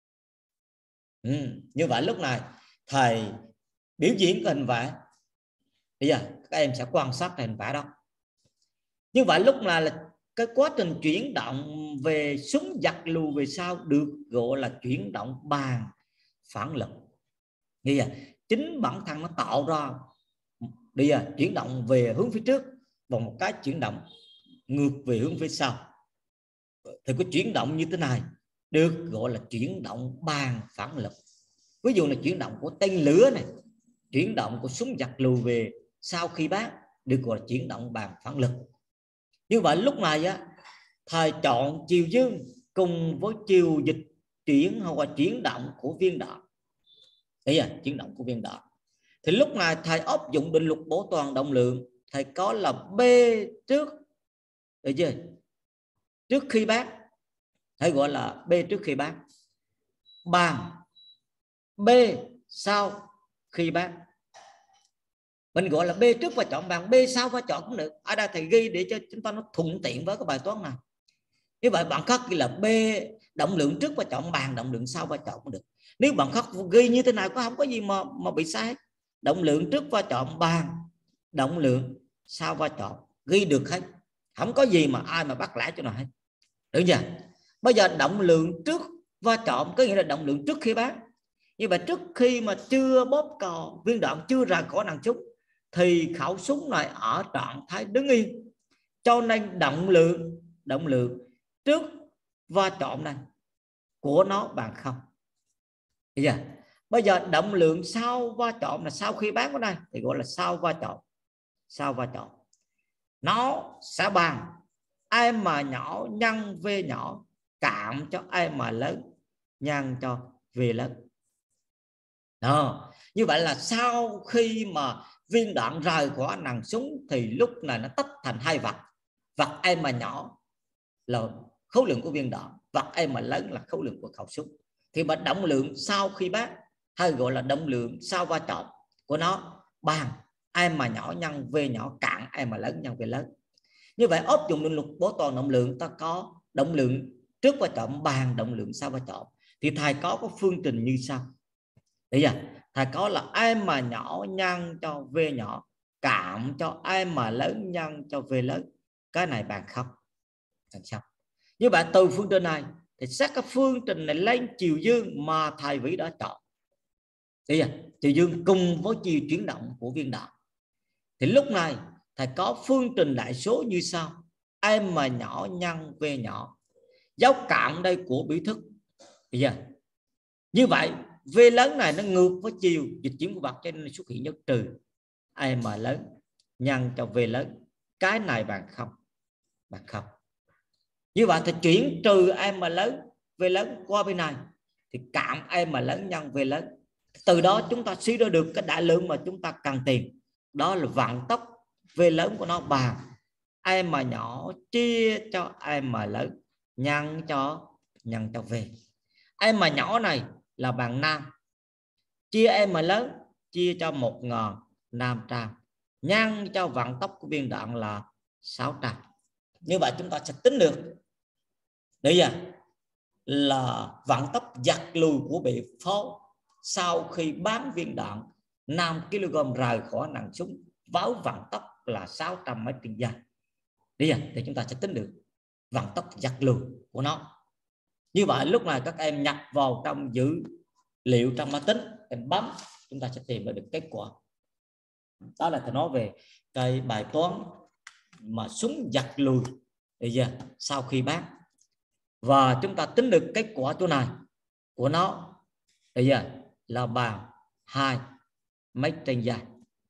Như vậy lúc này thầy biểu diễn cái hình vẽ. Bây giờ các em sẽ quan sát hình vẽ đó. Như vậy lúc này là cái quá trình chuyển động về súng giật lùi về sau được gọi là chuyển động bằng phản lực. Bây giờ chính bản thân nó tạo ra bây giờ chuyển động về hướng phía trước và một cái chuyển động ngược về hướng phía sau. Thì cái chuyển động như thế này được gọi là chuyển động bằng phản lực. Ví dụ là chuyển động của tên lửa này, chuyển động của súng giật lùi về sau khi bắn được gọi là chuyển động bằng phản lực. Như vậy lúc này á, thầy chọn chiều dương cùng với chiều dịch chuyển hoặc là chuyển động của viên đạn. Đấy à, chuyển động của viên đạn. Thì lúc này thầy áp dụng định luật bảo toàn động lượng, thầy có là B trước, được chưa? Trước khi bắn, thầy gọi là B trước khi bắn, bằng B sau khi bắn. Mình gọi là B trước và chọn bằng B sau và chọn cũng được. Ở đây thầy ghi để cho chúng ta nó thuận tiện với cái bài toán này. Như vậy bạn khác ghi là B động lượng trước và chọn bằng động lượng sau và chọn cũng được. Nếu bạn khác ghi như thế này có không có gì mà bị sai. Động lượng trước và chọn bằng động lượng sau và chọn ghi được hết. Không có gì mà ai mà bắt lãi cho nào hết. Được chưa? Bây giờ động lượng trước và chọn có nghĩa là động lượng trước khi bắn. Như vậy trước khi mà chưa bóp cò, viên đạn chưa ra khỏi nòng súng thì khẩu súng này ở trạng thái đứng yên, cho nên động lượng trước va chạm này của nó bằng không. Bây giờ động lượng sau va chạm là sau khi bắn ở đây thì gọi là sau va chạm. nó sẽ bằng A mà nhỏ nhân V nhỏ cộng cho A mà lớn nhân cho V lớn. Đó. Như vậy là sau khi mà viên đạn rời khỏi nòng súng thì lúc này nó tách thành hai vật. Vật A mà nhỏ là khối lượng của viên đạn, vật A mà lớn là khối lượng của khẩu súng. Thì mà động lượng sau khi bắn hay gọi là động lượng sau va chạm của nó bằng A mà nhỏ nhân V nhỏ cộng A mà lớn nhân V lớn. Như vậy áp dụng định luật bổ toàn động lượng, ta có động lượng trước va chạm bằng động lượng sau va chạm. Thì thầy có phương trình như sau. Bây giờ thầy có là A mà nhỏ nhân cho V nhỏ cộng cho A mà lớn nhân cho V lớn. Cái này bằng không. Như vậy từ phương trình này thì xét cái phương trình này lên chiều dương mà thầy Vĩ đã chọn. Bây giờ chiều dương cùng với chiều chuyển động của viên đạn. Thì lúc này thầy có phương trình đại số như sau. A mà nhỏ nhân V nhỏ. Dấu cộng đây của biểu thức. Bây giờ như vậy V lớn này nó ngược với chiều dịch chuyển của vật cho nên xuất hiện dấu trừ. A mà lớn nhân cho V lớn. Cái này bằng không. Bằng không. Như vậy thì chuyển trừ A mà lớn V lớn qua bên này thì cộng A mà lớn nhân V lớn. Từ đó chúng ta suy ra được cái đại lượng mà chúng ta cần tìm. Đó là vận tốc V lớn của nó bằng A mà nhỏ chia cho A mà lớn nhân cho V. A mà nhỏ này là bằng 5. Chia A mà lớn chia cho 1500 nhân cho vận tốc của viên đạn là 600. Như vậy chúng ta sẽ tính được bây giờ là vận tốc giật lùi của bị pháo sau khi bắn viên đạn 5 kg rời khỏi nòng súng với vận tốc là 600 m/giây. Bây giờ thì chúng ta sẽ tính được vận tốc giật lùi của nó. Như vậy lúc này các em nhập vào trong dữ liệu trong máy tính, em bấm, chúng ta sẽ tìm được kết quả. Đó là tôi nói về cái bài toán mà súng giật lùi bây giờ sau khi bắn. Và chúng ta tính được kết quả chỗ này của nó bây giờ là bằng 2 m/giây.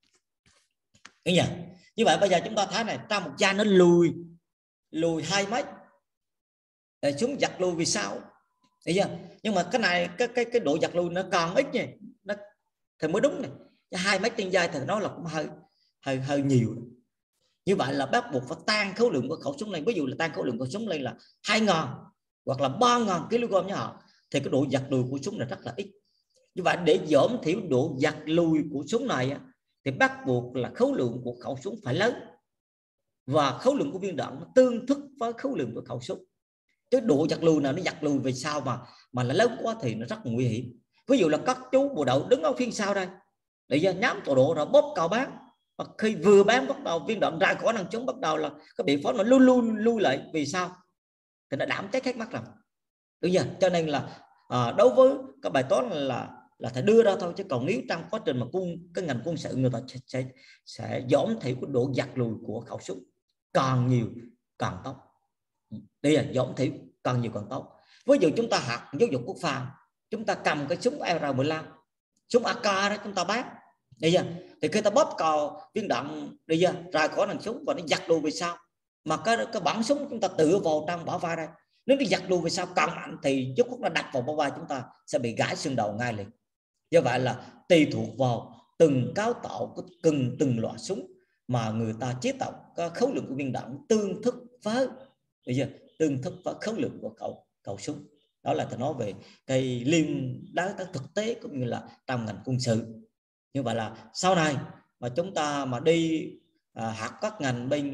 Như vậy bây giờ chúng ta thấy này, trong một giây nó lùi 2 mét. Để súng giật lùi vì sao? Nhưng mà cái này cái độ giật lùi nó còn ít nhỉ, nó thì mới đúng này. 2 m/giây thì nó là cũng hơi nhiều. Như vậy là bắt buộc phải tăng khối lượng của khẩu súng lên. Ví dụ là tăng khối lượng của súng lên là 2.000 hoặc là 3.000 kg nhá, thì cái độ giật lùi của súng là rất là ít. Như vậy để giảm thiểu độ giật lùi của súng này thì bắt buộc là khối lượng của khẩu súng phải lớn và khối lượng của viên đạn nó tương thức với khối lượng của khẩu súng. Chứ độ giật lùi nào nó giật lùi về sau mà là lớn quá thì nó rất nguy hiểm. Ví dụ là các chú bộ đội đứng ở phía sau đây để nhắm tọa độ rồi bóp cò bán, và khi vừa bán bắt đầu viên đạn ra khỏi nòng súng bắt đầu là cái bị pháo nó lui lại vì sao thì nó đảm cháy hết mắt rồi. Được chưa? Cho nên là đối với các bài toán là phải đưa ra thôi, chứ còn nếu trong quá trình mà cái ngành quân sự người ta sẽ giảm thiểu cái độ giật lùi của khẩu súng càng nhiều càng tốt. Đây là giảm thiểu càng nhiều càng tốt. Ví dụ chúng ta học giáo dục quốc phòng, chúng ta cầm cái súng R15, súng AK đó chúng ta bắn, bây giờ thì khi ta bóp cò viên đạn bây giờ ra khỏi nòng súng và nó giật lùi về sau, mà cái bắn súng chúng ta tựa vào trong bả vai đây, nếu nó giật lùi về sau càng mạnh thì chút khúc nó đập vào bả vai chúng ta sẽ bị gãy xương đầu ngay liền. Do vậy là tùy thuộc vào từng cấu tạo của từng loại súng mà người ta chế tạo có khối lượng của viên đạn tương thức với bây giờ tương thức với khối lượng của khẩu súng. Đó là tôi nói về cái liên đới tới thực tế cũng như là trong ngành quân sự. Như vậy là sau này mà chúng ta mà đi học các ngành bên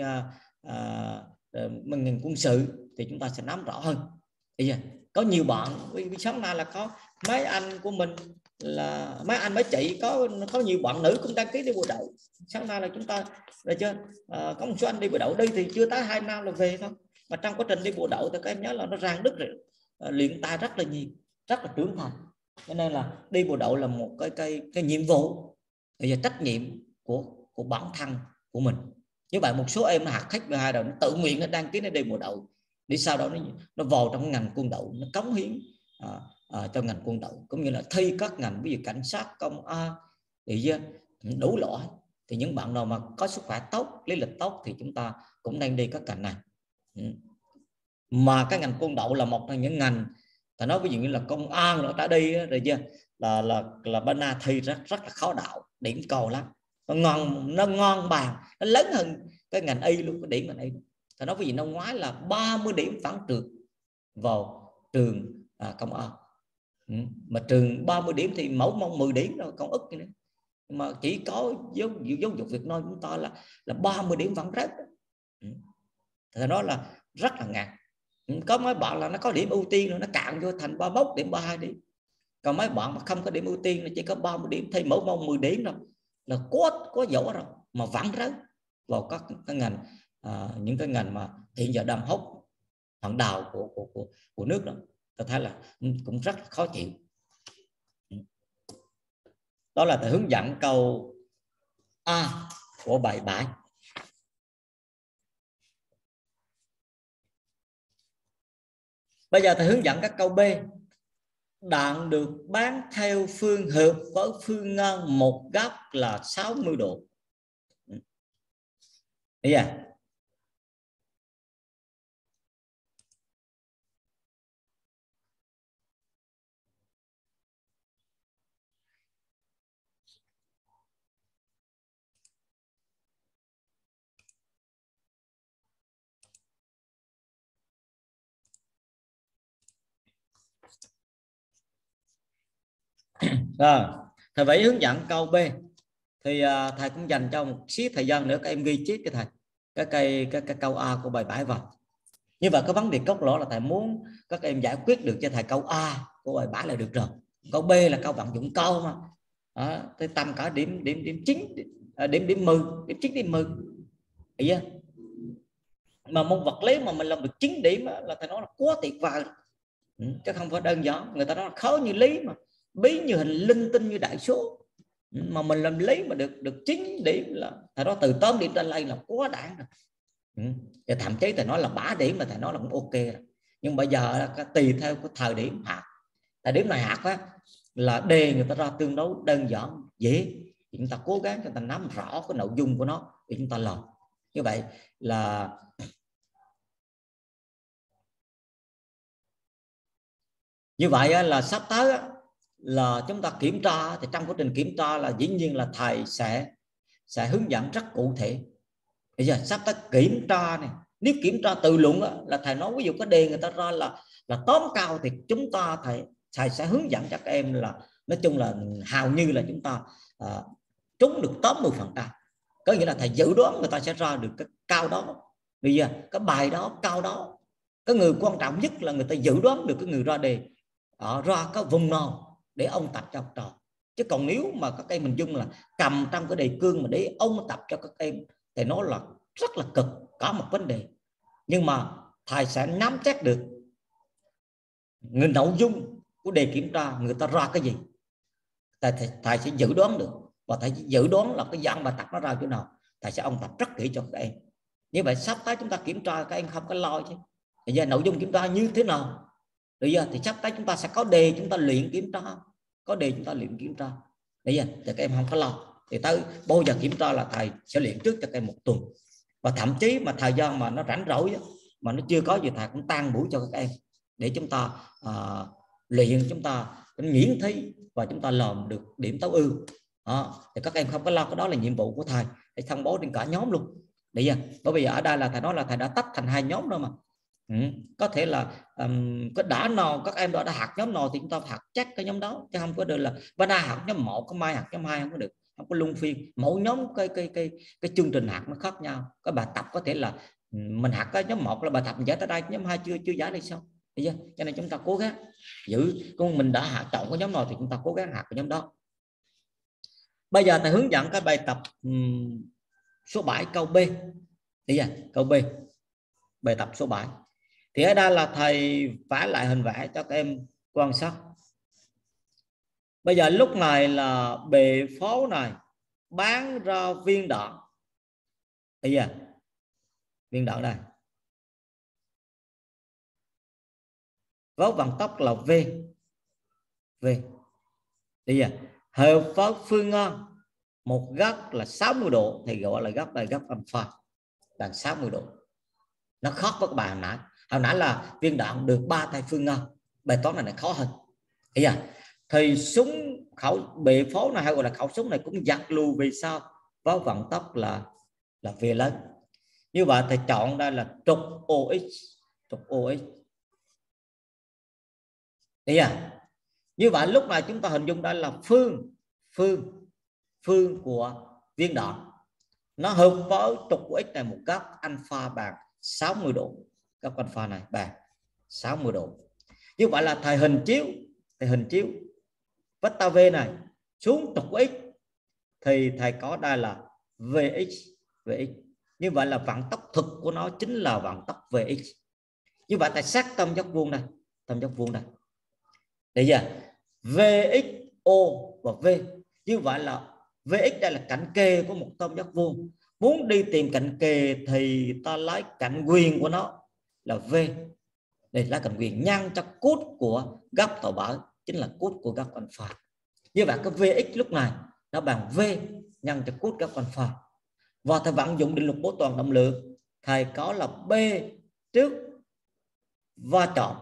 ngành quân sự thì chúng ta sẽ nắm rõ hơn. Bây giờ có nhiều bạn sáng nay là có mấy anh của mình là mấy anh mấy chị có nhiều bạn nữ cũng đăng ký đi bộ đội. Sáng nay là chúng ta rồi chưa có một số anh đi bộ đội đi thì chưa tới 2 năm là về thôi, mà trong quá trình đi bộ đội thì các em nhớ là nó ràng đứt rồi, luyện tay rất là nhiều, rất là trưởng thành. Cho nên là đi bộ đội là một cái nhiệm vụ, bây giờ trách nhiệm của bản thân của mình. Như vậy một số em học hết 12 rồi nó tự nguyện nó đăng ký nó đi bộ đội để sau đó nó vào trong ngành quân đội, nó cống hiến cho ngành quân đội, cũng như là thi các ngành ví dụ cảnh sát, công an, đủ loại. Thì những bạn nào mà có sức khỏe tốt, lý lịch tốt thì chúng ta cũng nên đi các ngành này. Mà cái ngành quân đội là một trong những ngành, ta nói ví dụ như là công an nó đã đi rồi chưa, là bên A thi rất là khó đậu, điểm cầu lắm, nó ngon bàn, nó lớn hơn cái ngành Y luôn, cái điểm ngành Y. Ta nói ví dụ năm ngoái là 30 điểm phản trượt vào trường công an. Mà trường 30 điểm thì mẫu mong 10 điểm rồi, còn ức nữa. Mà chỉ có giáo dục Việt Nam chúng ta là 30 điểm vẫn rớt. Thì nó là rất là ngạc. Có mấy bạn là nó có điểm ưu tiên rồi nó cạn vô thành 31 điểm, 32 điểm. Còn mấy bạn mà không có điểm ưu tiên là chỉ có 30 điểm, thi mẫu mong 10 điểm rồi là có giỏi rồi mà vẫn rớt vào các cái ngành, những cái ngành mà hiện giờ đang hot hàng đầu của nước đó. Tôi thấy là cũng rất là khó chịu. Đó là thầy hướng dẫn câu A của bài 7. Bây giờ thầy hướng dẫn các câu B. Đạn được bán theo phương hợp với phương ngang một góc là 60 độ. Bây giờ thầy phải hướng dẫn câu B. Thì thầy cũng dành cho một xíu thời gian nữa các em ghi chép cho thầy cái câu A của bài 7 vào. Như vậy cái vấn đề cốt lõi là thầy muốn các em giải quyết được cho thầy câu A của bài 7 là được rồi. Câu B là câu vận dụng câu mà. Thì tầm cả điểm 9, điểm 10, điểm 9 điểm 10. Thấy chưa? Mà môn vật lý mà mình làm được 9 điểm là thầy nói là quá tuyệt vời. Chứ không phải đơn giản. Người ta nói là khó như lý mà bí như hình, linh tinh như đại số. Mà mình làm lý mà được 9 điểm là thầy nói từ 8 điểm trở lên là quá đáng rồi. Và thậm chí thầy nói là 3 điểm mà thầy nói là cũng ok rồi. Nhưng bây giờ tùy theo cái thời điểm học. Thời điểm này học á là đề người ta ra tương đối đơn giản dễ, thì chúng ta cố gắng cho ta nắm rõ cái nội dung của nó để chúng ta làm. Như vậy là sắp tới là chúng ta kiểm tra, thì trong quá trình kiểm tra là dĩ nhiên là thầy sẽ hướng dẫn rất cụ thể. Bây giờ sắp tới kiểm tra này, nếu kiểm tra tự luận là thầy nói ví dụ cái đề người ta ra là tóm cao thì chúng ta thầy sẽ hướng dẫn cho các em là nói chung là hầu như là chúng ta trúng được 80%. Có nghĩa là thầy dự đoán người ta sẽ ra được cái cao đó. Bây giờ cái bài đó cao đó, cái người quan trọng nhất là người ta dự đoán được cái người ra đề ra cái vùng nào để ông tập cho học trò. Chứ còn nếu mà các em mình dung là cầm trong cái đề cương mà để ông tập cho các em thì nó là rất là cực cả một vấn đề. Nhưng mà thầy sẽ nắm chắc được người nội dung của đề kiểm tra người ta ra cái gì, thầy sẽ dự đoán được, và thầy dự đoán là cái dạng bài tập nó ra chỗ nào, thầy sẽ ôn tập rất kỹ cho các em. Như vậy sắp tới chúng ta kiểm tra các em không có lo chứ. Bây giờ nội dung kiểm tra như thế nào, bây giờ thì sắp tới chúng ta sẽ có đề chúng ta luyện kiểm tra, bây giờ thì các em không có lo. Thì tới bao giờ kiểm tra là thầy sẽ luyện trước cho các em một tuần, và thậm chí mà thời gian mà nó rảnh rỗi mà nó chưa có gì thầy cũng tăng buổi cho các em để chúng ta luyện, chúng ta miễn thi và chúng ta làm được điểm tối ưu. Thì các em không có lo, cái đó là nhiệm vụ của thầy để thông báo trên cả nhóm luôn. Bây giờ ở đây là thầy nói là thầy đã tách thành 2 nhóm rồi mà. Có thể là cái đã nào các em đã học nhóm nào thì chúng ta học chắc cái nhóm đó, chứ không có được là bữa nay học nhóm 1, có mai học nhóm 2, không có được, không có luân phiên. Mỗi nhóm cái chương trình học nó khác nhau. Cái bài tập có thể là mình học cái nhóm 1 là bài tập mình giải tới đây, nhóm 2 chưa giải đây sao. Bây giờ cho nên chúng ta cố gắng giữ, con mình đã chọn cái nhóm nào thì chúng ta cố gắng học cái nhóm đó. Bây giờ thầy hướng dẫn cái bài tập số 7 câu B. Bây giờ câu B, bài tập số 7. Thì ở đây là thầy vẽ lại hình vẽ cho các em quan sát. Bây giờ lúc này là bề phố này bán ra viên đạn. Bây giờ viên đạn này với vận tốc là V. Bây giờ hợp với phương ngang một góc là 60 độ thì gọi là góc này góc alpha là 60 độ. Nó khác với các bạn hồi nãy là viên đạn được 3 tay phương ngang, bài toán này khó hơn. Thì súng bệ pháo này hay gọi là khẩu súng này cũng giật lùi vì sao với vận tốc là v lớn. Như vậy thì chọn đây là trục OX. Như vậy lúc này chúng ta hình dung đây là phương của viên đạn, nó hợp với trục của X này một góc alpha bằng 60 độ, góc alpha này bằng 60 độ. Như vậy là thầy hình chiếu vector V này xuống trục của X thì thầy có đây là Vx. Như vậy là vận tốc thực của nó chính là vận tốc Vx. Như vậy thầy sát tam giác vuông đây, Đây giờ VXO và V. Như vậy là Vx đây là cạnh kề của một tam giác vuông. Muốn đi tìm cạnh kề thì ta lấy cạnh quyền của nó là V. Đây là cạnh quyền nhân cho cốt của góc tạo bở, chính là cốt của góc alpha. Như vậy cái Vx lúc này nó bằng V nhân cho cốt góc alpha. Và thầy vận dụng định luật bổ toàn động lượng, thầy có là B trước va chạm.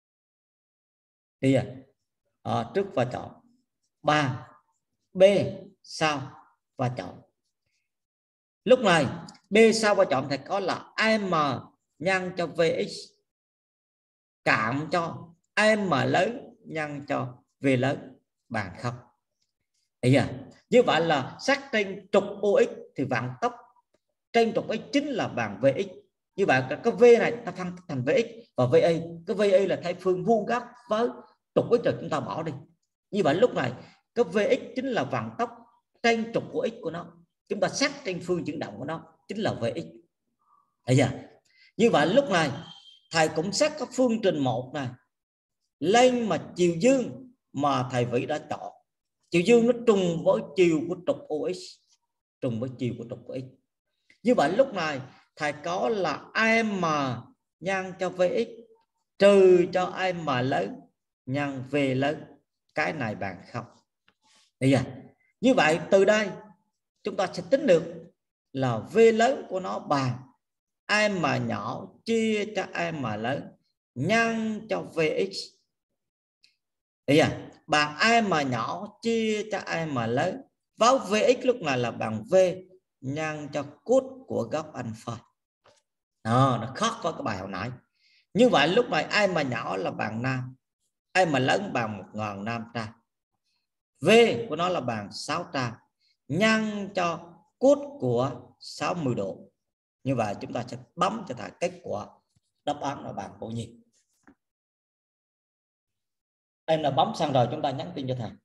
Trước va chạm 3 B sau va chạm. Lúc này B sau va chạm thầy có là M nhân cho Vx cộng cho M lớn nhân cho V lớn bằng 0. Như vậy là sát trên trục OX thì vận tốc trên trục X chính là bằng Vx. Như vậy cái V này ta phân thành Vx và VA. Cái VA là thay phương vuông góc với trục X rồi chúng ta bỏ đi. Như vậy lúc này cái Vx chính là vận tốc trên trục của X của nó. Chúng ta sát trên phương chuyển động của nó chính là Vx. Như vậy lúc này thầy cũng xét cái phương trình 1 này lên mà chiều dương mà thầy Vĩ đã chọn. Chiều dương nó trùng với chiều của trục OX, trùng với chiều của trục của X. Như vậy lúc này thầy có là M nhân cho Vx trừ cho M lớn nhân V lớn, cái này bằng 0. Như vậy từ đây chúng ta sẽ tính được là V lớn của nó bằng M nhỏ chia cho M lớn nhân cho Vx. Bằng M nhỏ chia cho M lớn, với Vx lúc này là bằng V nhân cho cốt của góc alpha. Nó khác với cái bài hồi nãy. Như vậy lúc này M nhỏ là bằng 5, M lớn bằng 1500, V của nó là bằng 600 nhân cho cốt của 60 độ. Như vậy chúng ta sẽ bấm cho thầy kết quả đáp án là bằng bao nhiêu. Em là bấm xong rồi chúng ta nhắn tin cho thầy.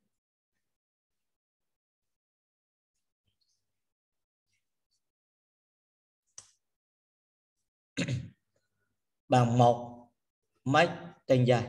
Bằng 1 mét trên giây.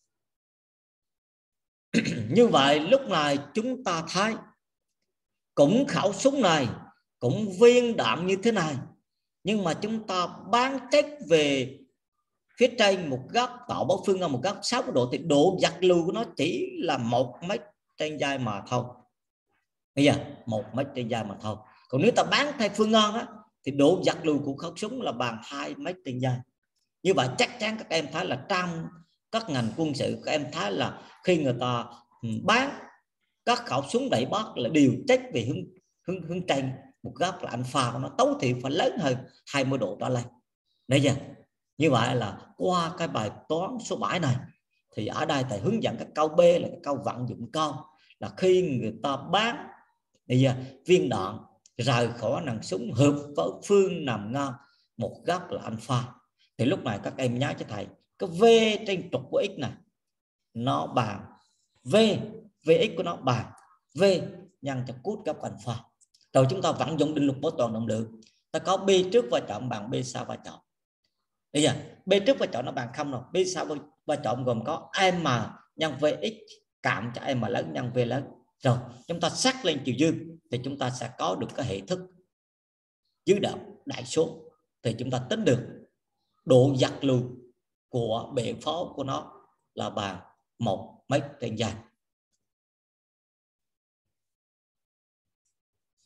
Như vậy lúc này chúng ta thấy cũng khẩu súng này, cũng viên đạn như thế này, nhưng mà chúng ta bán trách về phía trên một góc tạo bóng phương ở một góc 60 độ thì độ giật lùi của nó chỉ là 1 mét trên giây mà thôi. Bây giờ 1 mét trên giây mà thôi. Còn nếu ta bán thay phương ngang á thì độ giật lùi của khẩu súng là bằng 2 mét trên giây. Như vậy chắc chắn các em thấy là trong các ngành quân sự các em thấy là khi người ta bán các khẩu súng đẩy bát là điều trách về hướng trên một góc là alpha của nó tối thiểu phải lớn hơn 20 độ trở lên. Đấy giờ như vậy là qua cái bài toán số 7 này thì ở đây thầy hướng dẫn các câu B là cái câu vận dụng cao, là khi người ta bán bây giờ viên đạn rời khỏi nòng súng hợp với phương nằm ngang một góc là alpha thì lúc này các em nhớ cho thầy cái V trên trục của X này nó bằng Vx của nó bằng V nhân cho cốt góc alpha. Rồi chúng ta vận dụng định luật bổ toàn động lượng, ta có B trước va chạm bằng B sau va chạm. Bây giờ B trước va chạm nó bằng 0 rồi, B sau va chạm gồm có M nhân Vx cộng cho M lớn nhân V lớn. Rồi chúng ta xác lên chiều dương thì chúng ta sẽ có được cái hệ thức dưới đại số thì chúng ta tính được độ giật lùi của bệ pháo của nó là bằng 1 mét trên giây.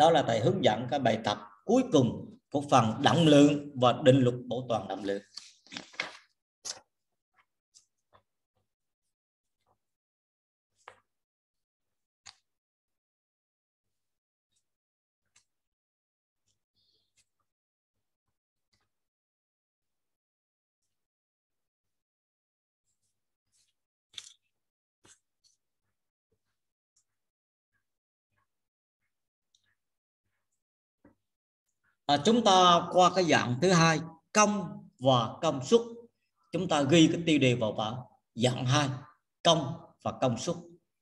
Đó là thầy hướng dẫn cái bài tập cuối cùng của phần động lượng và định luật bảo toàn động lượng. Chúng ta qua cái dạng thứ hai, công và công suất. Chúng ta ghi cái tiêu đề vào bảng dạng 2, công và công suất.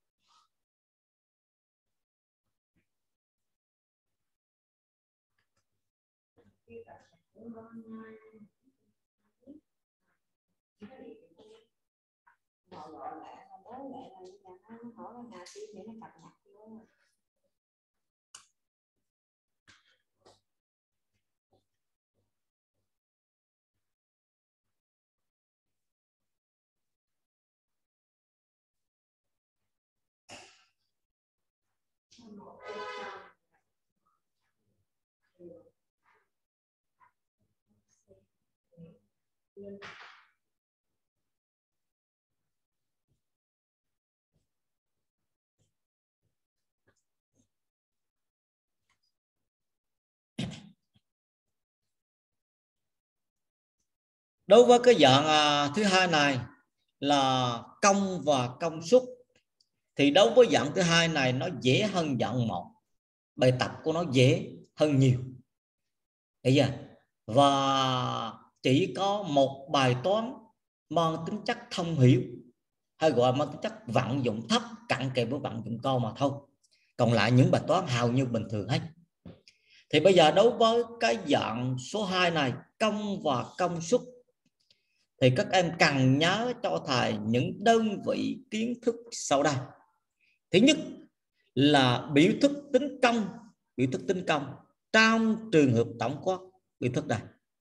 Đối với cái dạng thứ hai này là công và công suất, thì đối với dạng thứ hai này nó dễ hơn dạng 1. Bài tập của nó dễ hơn nhiều. Thấy chưa? Và chỉ có một bài toán mang tính chất thông hiểu, hay gọi mang tính chất vận dụng thấp cận kề với vận dụng cao mà thôi. Còn lại những bài toán hầu như bình thường hết. Thì bây giờ đối với cái dạng số 2 này, công và công suất, thì các em cần nhớ cho thầy những đơn vị kiến thức sau đây. Thứ nhất là biểu thức tính công. Biểu thức tính công trong trường hợp tổng quát. Biểu thức đây,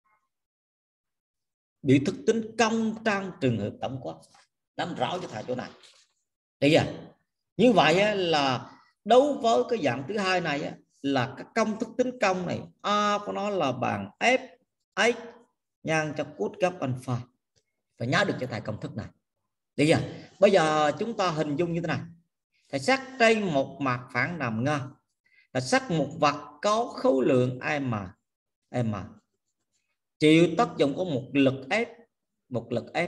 biểu thức tính công trong trường hợp tổng quát. Nắm rõ cho thầy chỗ này. Đấy giờ như vậy là đối với cái dạng thứ hai này là cái công thức tính công này, A của nó là bằng Fx nhân cho cos gấp alpha. Phải nhớ được cho thầy công thức này. Đấy giờ bây giờ chúng ta hình dung như thế này. Thầy sắc trên một mặt phẳng nằm ngang, là sắc một vật có khối lượng m, chịu tác dụng của một lực F. Một lực F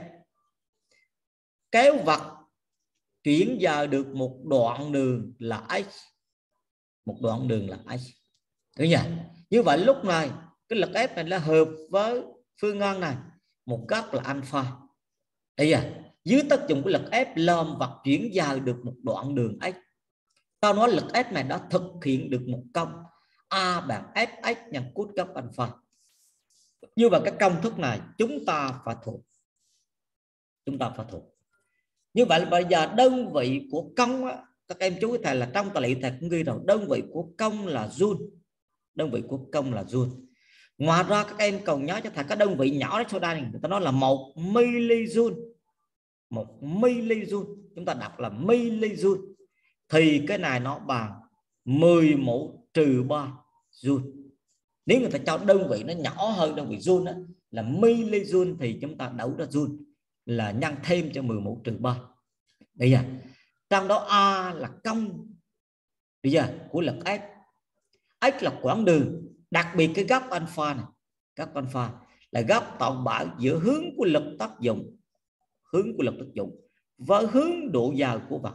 kéo vật chuyển vào được một đoạn đường là x. Một đoạn đường là x. Đúng nhỉ? Như vậy lúc này cái lực F này là hợp với phương ngang này, một góc là alpha. Đây giờ dưới tác dụng của lực F làm vật chuyển vào được một đoạn đường x. Tao nói lực F này đã thực hiện được một công A bằng Fx nhân cos gấp alpha. Như vậy cái công thức này chúng ta phải thuộc. Chúng ta phải thuộc. Như vậy bây giờ đơn vị của công á, các em chú ý thầy là trong tài liệu thầy cũng ghi rồi, đơn vị của công là joule. Đơn vị của công là joule. Ngoài ra các em còn nhớ cho thầy cái đơn vị nhỏ đấy sau đây này, người ta nói là 1 milijoule. 1 milijoule, chúng ta đọc là milijoule. Thì cái này nó bằng 10 mũ trừ 3 joule. Nếu người ta cho đơn vị nó nhỏ hơn đơn vị joule đó, là milijoule, thì chúng ta đấu ra joule là nhân thêm cho 10 mũ trừ 3. Bây giờ trong đó A là công bây giờ của lực F. X là quãng đường, đặc biệt cái góc alpha này, góc alpha là góc tạo bảo giữa hướng của lực tác dụng, hướng của lực tác dụng và hướng độ dài của vật.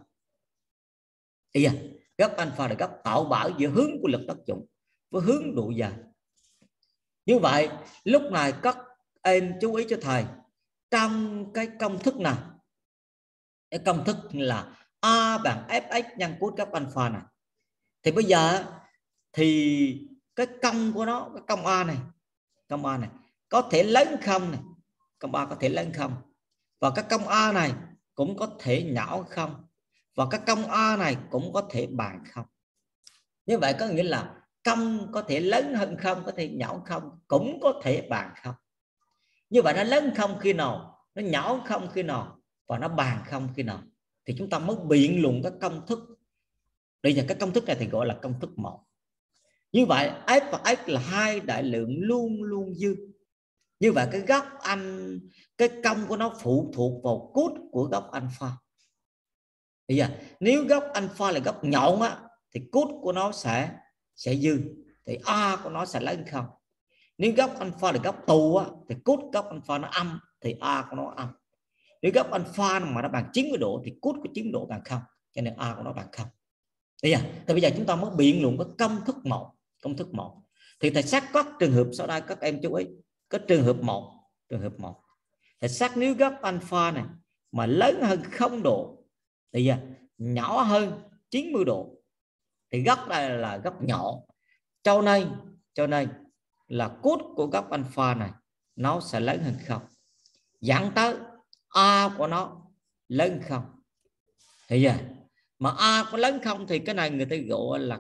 Bây giờ góc alpha là góc tạo bảo giữa hướng của lực tác dụng với hướng độ dài. Như vậy lúc này các em chú ý cho thầy, trong cái công thức này, cái công thức là A bằng Fx nhân cos gấp alpha này, thì bây giờ thì cái công của nó, cái công A này, công A này có thể lớn không này, công A có thể lớn không, và cái công A này cũng có thể nhỏ không, và cái công A này cũng có thể bằng không. Như vậy có nghĩa là công có thể lớn hơn không, có thể nhỏ không, cũng có thể bằng không. Như vậy nó lớn không khi nào, nó nhỏ không khi nào, và nó bằng không khi nào, thì chúng ta mới biện luận các công thức. Đây là cái công thức này thì gọi là công thức 1. Như vậy f và x là hai đại lượng luôn luôn dư. Như vậy cái góc anh, cái công của nó phụ thuộc vào cốt của góc alpha. Bây giờ nếu góc alpha là góc nhọn á, thì cốt của nó sẽ dư, thì a của nó sẽ lớn không. Nếu góc alpha là góc tù á, thì cốt góc alpha nó âm, thì a của nó âm. Nếu góc alpha mà nó bằng 90 độ thì cốt của 90 độ bằng không, cho nên a của nó bằng không. Bây giờ chúng ta mới biện luận với công thức 1. Công thức 1 thì thầy xác có trường hợp sau đây các em chú ý. Có trường hợp 1. Thầy xác nếu góc alpha này mà lớn hơn 0 độ thì nhỏ hơn 90 độ thì góc này là góc nhỏ. Cho nên là cốt của góc alpha này nó sẽ lớn hơn 0, dẫn tới a của nó lớn 0. Thì mà a có lớn 0 thì cái này người ta gọi là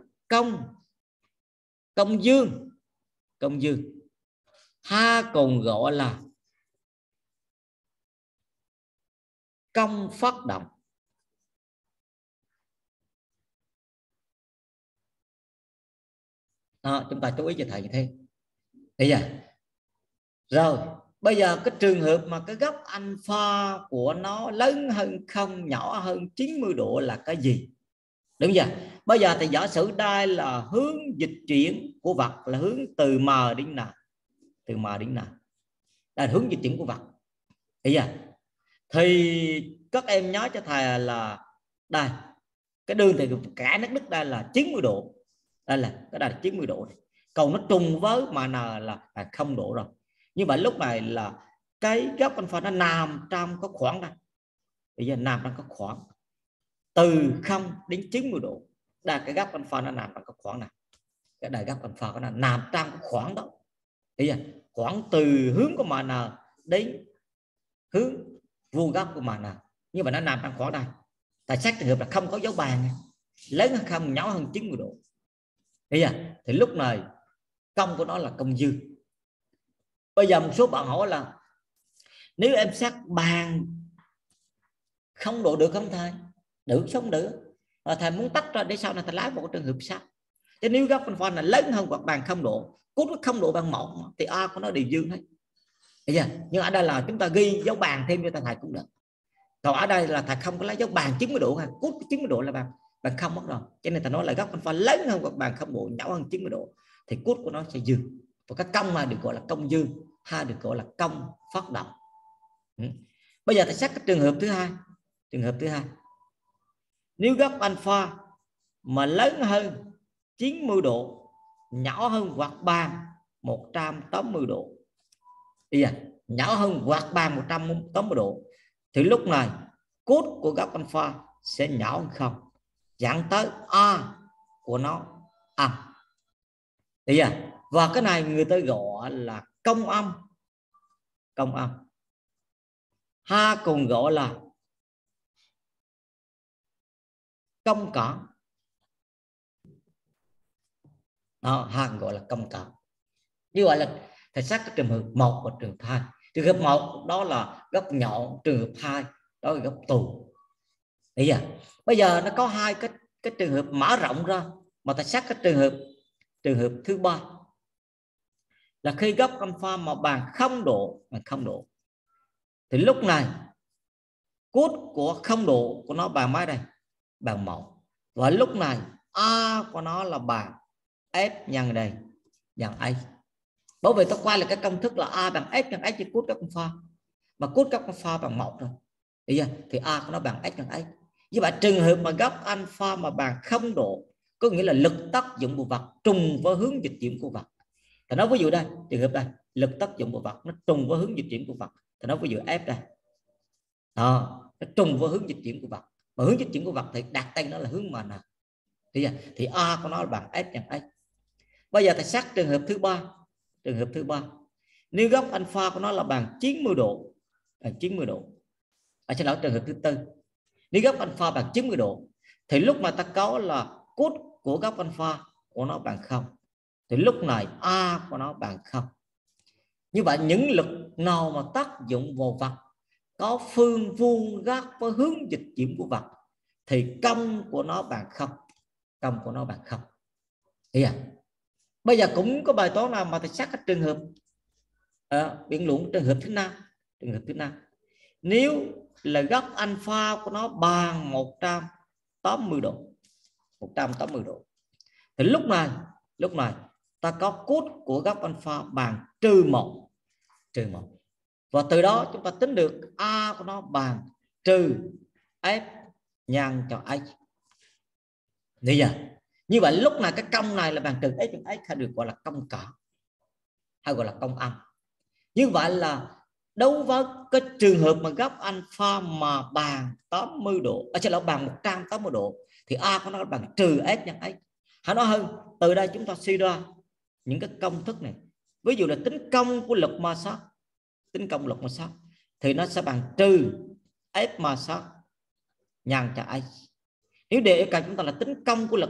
công dương. Ha còn gọi là công phát động. Chúng ta chú ý cho thầy như thế. Rồi bây giờ cái trường hợp mà cái góc alpha của nó lớn hơn 0, nhỏ hơn 90 độ là cái gì? Đúng chưa? Bây giờ thì giả sử đây là hướng dịch chuyển của vật là hướng từ m đến n. Đây là hướng dịch chuyển của vật. Thì các em nhớ cho thầy là đây, cái đường thì cả nước đây là 90 độ. Đây là 90 độ. Còn nó trùng với mà n là 0 độ rồi. Như vậy lúc này là cái góc alpha nó nằm trong cái khoảng này. Bây giờ nằm trong cái khoảng từ 0 đến 90 độ. Đây cái góc alpha nó nằm trong cái khoảng này. Cái đại góc alpha nó nằm trong cái khoảng đó. Bây giờ khoảng từ hướng của n đến hướng vuông góc của n. Nhưng mà nó nằm trong khoảng này. Tại xác trường hợp là không có dấu bàn, lớn hơn 0, nhỏ hơn 90 độ. Bây giờ thì lúc này công của nó là công dư. Bây giờ một số bạn hỏi là nếu em xác bàn 0 độ được không thầy? Được không được? Thầy muốn tách ra để sau này thầy lái một trường hợp sao? Chứ nếu góc alpha là lớn hơn hoặc bằng 0 độ, cốt 0 độ bằng 1 thì a của nó đều dương hết. Nhưng ở đây là chúng ta ghi dấu bàn thêm cho thầy cũng được. Còn ở đây là thầy không có lấy dấu bàn 90 độ, cốt 90 độ là bằng 0 mất rồi. Cho nên thầy nói là góc alpha lớn hơn hoặc bằng 0 độ, nhỏ hơn 90 độ thì cốt của nó sẽ dương. Và cái công này được gọi là công dương, ha được gọi là công phát động. Bây giờ thầy xét cái trường hợp thứ hai. Nếu góc alpha mà lớn hơn 90 độ, nhỏ hơn hoặc bằng 180 độ. Nhỏ hơn hoặc bằng 180 độ thì lúc này cốt của góc alpha sẽ nhỏ hơn 0, dẫn tới a của nó âm. Và cái này người ta gọi là công âm. Ha còn gọi là công cản. Ha gọi là công cản. Như vậy là thầy xác cái trường hợp 1 và trường hợp 2. Trường hợp 1 đó là góc nhọn, trường hợp 2 đó là góc tù. Bây giờ nó có hai cái trường hợp mở rộng ra, mà thầy xác cái trường hợp thứ 3 là khi góc alpha mà bằng 0 độ thì lúc này cốt của 0 độ của nó bằng mấy đây? Bằng 1. Và lúc này a của nó là bằng f nhân đây, nhân x. Bởi vì tôi quay là cái công thức là a bằng x nhân x thì cốt góc alpha. Mà cốt góc alpha bằng 1 rồi. Thì a của nó bằng x nhân x. Như vậy trường hợp mà góc alpha mà bằng 0 độ có nghĩa là lực tác dụng của vật trùng với hướng dịch chuyển của vật. Thì nói ví dụ đây, trường hợp đây, lực tác dụng của vật nó trùng với hướng dịch chuyển của vật. Thì nói ví dụ F đây. Nó trùng với hướng dịch chuyển của vật. Mà hướng dịch chuyển của vật thì đặt tên nó là hướng mà nào. Thì A của nó là bằng S nhân X. Bây giờ ta xác trường hợp thứ 3. Nếu góc alpha của nó là bằng 90 độ. Xin lỗi, trường hợp thứ 4. Nếu góc alpha bằng 90 độ thì lúc mà ta có là cốt của góc alpha của nó bằng 0 thì lúc này a của nó bằng 0. Như vậy những lực nào mà tác dụng vào vật có phương vuông góc với hướng dịch chuyển của vật thì công của nó bằng 0. Bây giờ cũng có bài toán nào mà thầy xác các trường hợp biện luận trường hợp thứ năm. Trường hợp thứ năm, nếu là góc alpha của nó bằng 180 độ, 180 độ, thì lúc này ta có cos của góc alpha bằng -1, và từ đó chúng ta tính được a của nó bằng trừ f nhân cho x. Bây giờ như vậy lúc này cái công này là bằng trừ f nhân x, hay được gọi là công cả, hay gọi là công âm. Như vậy là đối với cái trường hợp mà góc alpha mà bằng 80 độ, bằng 180 độ, thì a của nó bằng trừ f nhân x. Hãy nói hơn, từ đây chúng ta suy ra những cái công thức này. Ví dụ là tính công của lực ma sát, thì nó sẽ bằng trừ f ma sát nhân cho x. Nếu để yêu cầu chúng ta là tính công của lực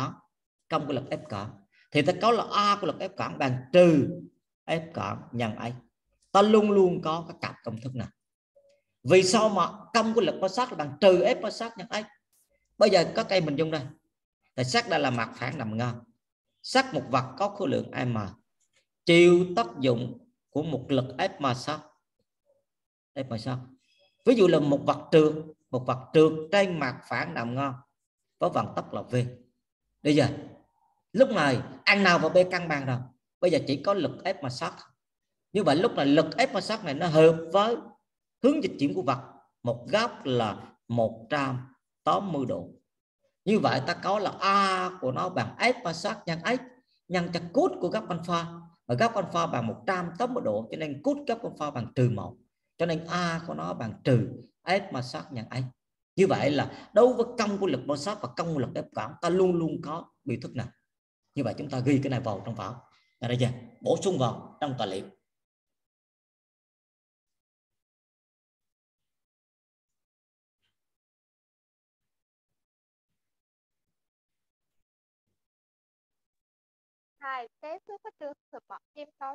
F cả, thì ta có là a của lực F cả bằng trừ F cả nhân x. Ta luôn luôn có cái cặp công thức này. Vì sao mà công của lực ma sát là bằng trừ F ma sát nhân x? Bây giờ có cây mình dùng đây, tại sát đây là mặt phản nằm ngang, sát một vật có khối lượng m, chịu tác dụng của một lực F ma sát. Ví dụ là một vật trượt trên mặt phản nằm ngang với vận tốc là v. Bây giờ lúc này n nào và b cân bằng rồi, bây giờ chỉ có lực F ma sát. Như vậy lúc này lực F ma sát này nó hợp với hướng dịch chuyển của vật, một góc là 180 độ. Như vậy ta có là a của nó bằng F ma sát nhân x nhân cho cos của góc alpha, và góc alpha bằng 180 độ, cho nên cos góc alpha bằng -1, cho nên a của nó bằng trừ F ma sát nhân x. Như vậy là đối với công của lực ma sát và công của lực F cản, ta luôn luôn có biểu thức này. Như vậy chúng ta ghi cái này vào trong vở, đây giờ bổ sung vào trong tài liệu. Thầy, té xuống cái trường hợp bọn em coi.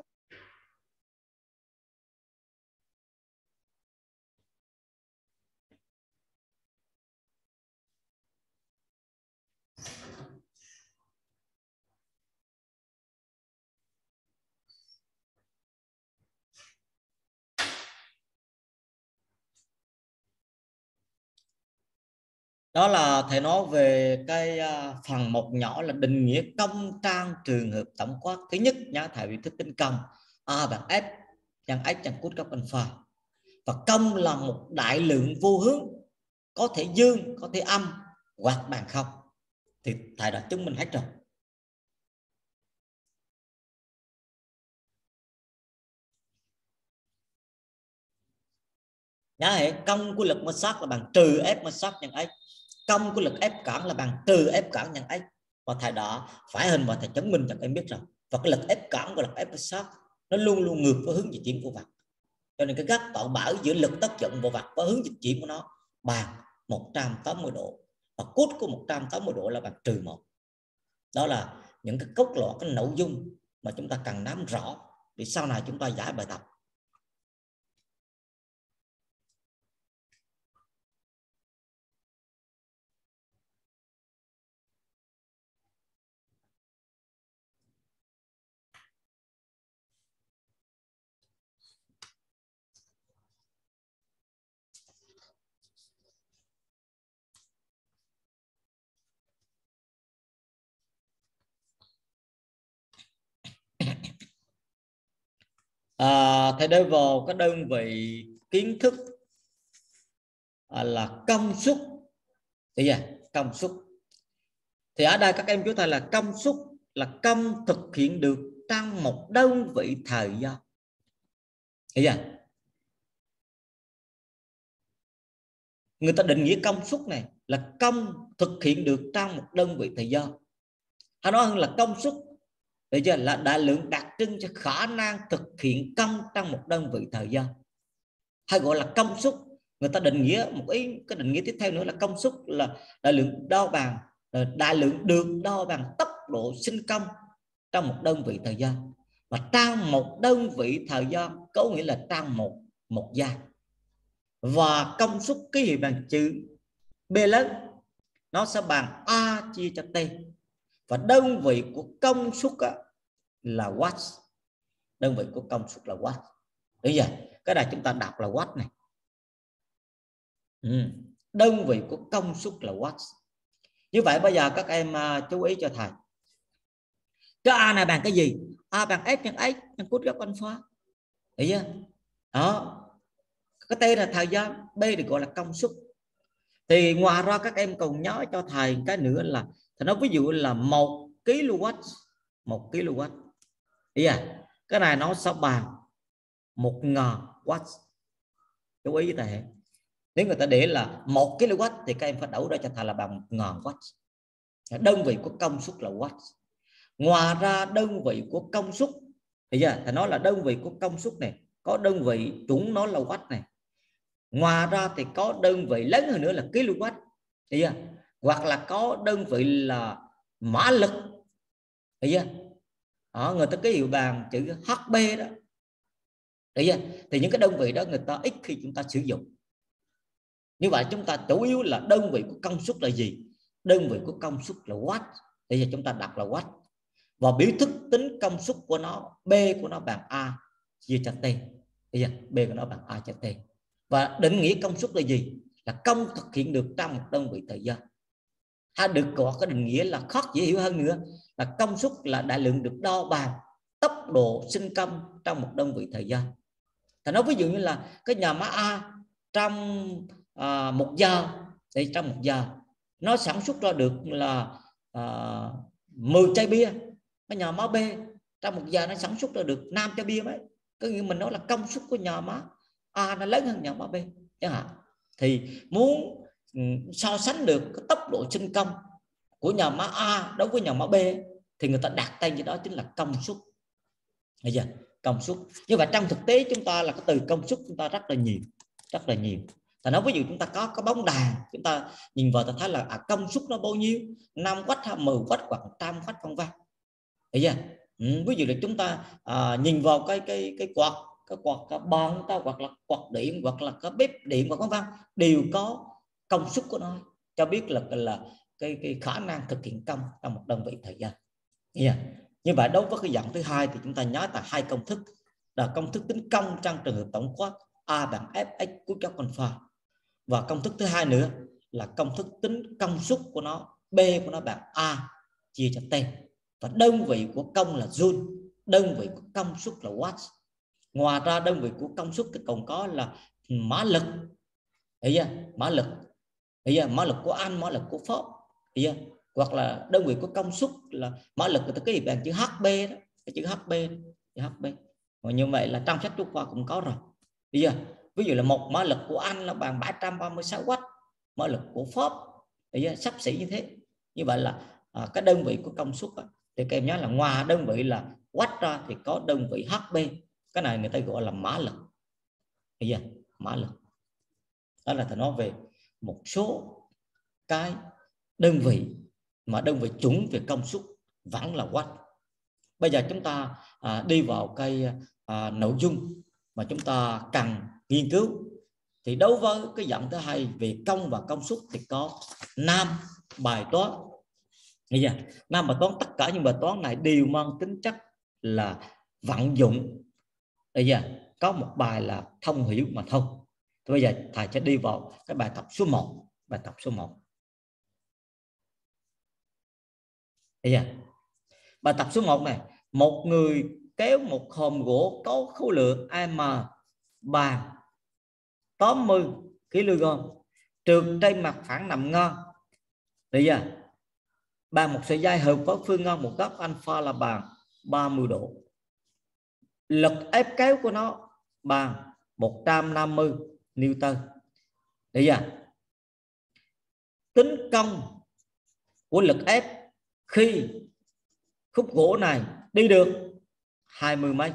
Đó là thầy nói về cái phần một nhỏ là định nghĩa công trang trường hợp tổng quát. Thứ nhất nhá, thầy biểu thức tính công a bằng f nhân x nhân cos góc alpha, và công là một đại lượng vô hướng, có thể dương có thể âm hoặc bằng không, thì thầy đã chứng minh hết rồi. Nhớ hệ công của lực ma sát là bằng trừ F ma sát nhân x, công của lực F cản là bằng trừ F cản nhân x, và thầy đã phải hình và thầy chứng minh cho các em biết rồi. Và cái lực F cản và lực F ma sát nó luôn luôn ngược với hướng dịch chuyển của vật, cho nên cái góc tạo bão giữa lực tác dụng của vật và hướng dịch chuyển của nó bằng 180 độ, và cos của 180 độ là bằng -1. Đó là những cái cốt lõi, cái nội dung mà chúng ta cần nắm rõ để sau này chúng ta giải bài tập. Thầy đưa vào cái đơn vị kiến thức là công suất. Bây giờ công suất thì ở đây các em chú thầy là công suất là công thực hiện được trong một đơn vị thời gian. Bây giờ người ta định nghĩa công suất này là công thực hiện được trong một đơn vị thời gian. Hay nói hơn là công suất bây giờ là đại lượng đặc trưng cho khả năng thực hiện công trong một đơn vị thời gian, hay gọi là công suất. Người ta định nghĩa một cái định nghĩa tiếp theo nữa là công suất là đại lượng được đo bằng tốc độ sinh công trong một đơn vị thời gian, và trong một đơn vị thời gian có nghĩa là trong một giây. Và công suất ký hiệu bằng chữ B lớn, nó sẽ bằng A chia cho T, và đơn vị của công suất là watts. Đơn vị của công suất là watt. Bây giờ cái này chúng ta đọc là watt này. Đơn vị của công suất là watt. Như vậy bây giờ các em chú ý cho thầy. Cái A này bằng cái gì? A bằng F nhân H nhân cos góc alpha. Thấy chưa? Đó. Cái T là thời gian, B được gọi là công suất. Thì ngoài ra các em còn nhớ cho thầy cái nữa là thầy nói ví dụ là 1 kW. 1 kW. Yeah. Cái này nó sẽ bằng 1000 W. Chú ý với thầy. Nếu người ta để là 1 kW thì các em phải đổi ra cho thầy là bằng 1000 W. Đơn vị của công suất là watt. Ngoài ra đơn vị của công suất thì thầy nói là đơn vị của công suất này có đơn vị chuẩn nó là watt này. Ngoài ra thì có đơn vị lớn hơn nữa là kW. Thấy chưa? Hoặc là có đơn vị là mã lực. Thấy chưa? Đó, người ta ký hiệu bằng chữ HB đó. Thấy chưa? Thì những cái đơn vị đó người ta ít khi chúng ta sử dụng. Như vậy chúng ta chủ yếu là đơn vị của công suất là gì? Đơn vị của công suất là watt. Bây giờ chúng ta đặt là watt. Và biểu thức tính công suất của nó, B của nó bằng A chia cho T. Bây giờ B của nó bằng A cho T. Và định nghĩa công suất là gì? Là công thực hiện được trong một đơn vị thời gian. Hay được có cái định nghĩa là khó dễ hiểu hơn nữa là công suất là đại lượng được đo bằng tốc độ sinh công trong một đơn vị thời gian. Thì nói ví dụ như là cái nhà máy A trong 1 giờ thì trong 1 giờ nó sản xuất ra được là 10 chai bia. Cái nhà máy B trong 1 giờ nó sản xuất ra được 5 chai bia mấy. Có nghĩa mình nói là công suất của nhà máy A nó lớn hơn nhà máy B chẳng hạn. Thì muốn so sánh được cái tốc độ sinh công của nhà máy A đối với nhà máy B thì người ta đặt tên cho đó chính là công suất. Bây giờ công suất. Như vậy trong thực tế chúng ta là cái từ công suất chúng ta rất là nhiều. Ta nói ví dụ chúng ta có bóng đèn, chúng ta nhìn vào ta thấy là công suất nó bao nhiêu, 5W hay 10W hoặc 100W vân vân. Thấy chưa? Ví dụ là chúng ta nhìn vào cái quạt bàn ta, hoặc là quạt điện, hoặc là cái bếp điện, hoặc vân vân, đều có công suất của nó cho biết là cái khả năng thực hiện công trong một đơn vị thời gian. Như vậy đối với cái dạng thứ hai thì chúng ta nhớ là 2 công thức, là công thức tính công trong trường hợp tổng quát A bằng Fx cos góc alpha, và công thức thứ hai nữa là công thức tính công suất của nó, B của nó bằng A chia cho T, và đơn vị của công là joule, đơn vị của công suất là watt. Ngoài ra đơn vị của công suất thì còn có là mã lực. Thấy chưa? Mã lực. Thấy chưa? Mã lực của Anh, mã lực của Pháp. Thấy chưa? Hoặc là đơn vị của công suất là mã lực, người ta ký bằng chữ HB đó, cái chữ HB, chữ HB. Và như vậy là trong sách giáo khoa cũng có rồi. Bây giờ ví dụ là một mã lực của Anh là bằng 736W, mã lực của Pháp thì sắp xỉ như thế. Như vậy là cái đơn vị của công suất thì các em nhớ là ngoài đơn vị là watt ra thì có đơn vị HB. Cái này người ta gọi là mã lực. Bây giờ mã lực. Đó là thầy nói về một số cái đơn vị mà đơn vị chuẩn về công suất vẫn là watt. Bây giờ chúng ta đi vào cái nội dung mà chúng ta cần nghiên cứu. Thì đối với cái dạng thứ hai về công và công suất thì có 5 bài toán. Bây giờ 5 bài toán, tất cả những bài toán này đều mang tính chất là vận dụng. Bây giờ có một bài là thông hiểu mà thôi. Thì bây giờ thầy sẽ đi vào cái bài tập số 1. Bài tập số 1. Bây giờ bài tập số 1 này, một người kéo một hòm gỗ có khối lượng m bằng 80 kg trượt trên mặt phẳng nằm ngang. Bây giờ bằng một sợi dây hợp với phương ngang một góc alpha là bằng 30 độ. Lực ép kéo của nó bằng 150 Newton. Bây giờ tính công của lực ép khi khúc gỗ này đi được 20 mét.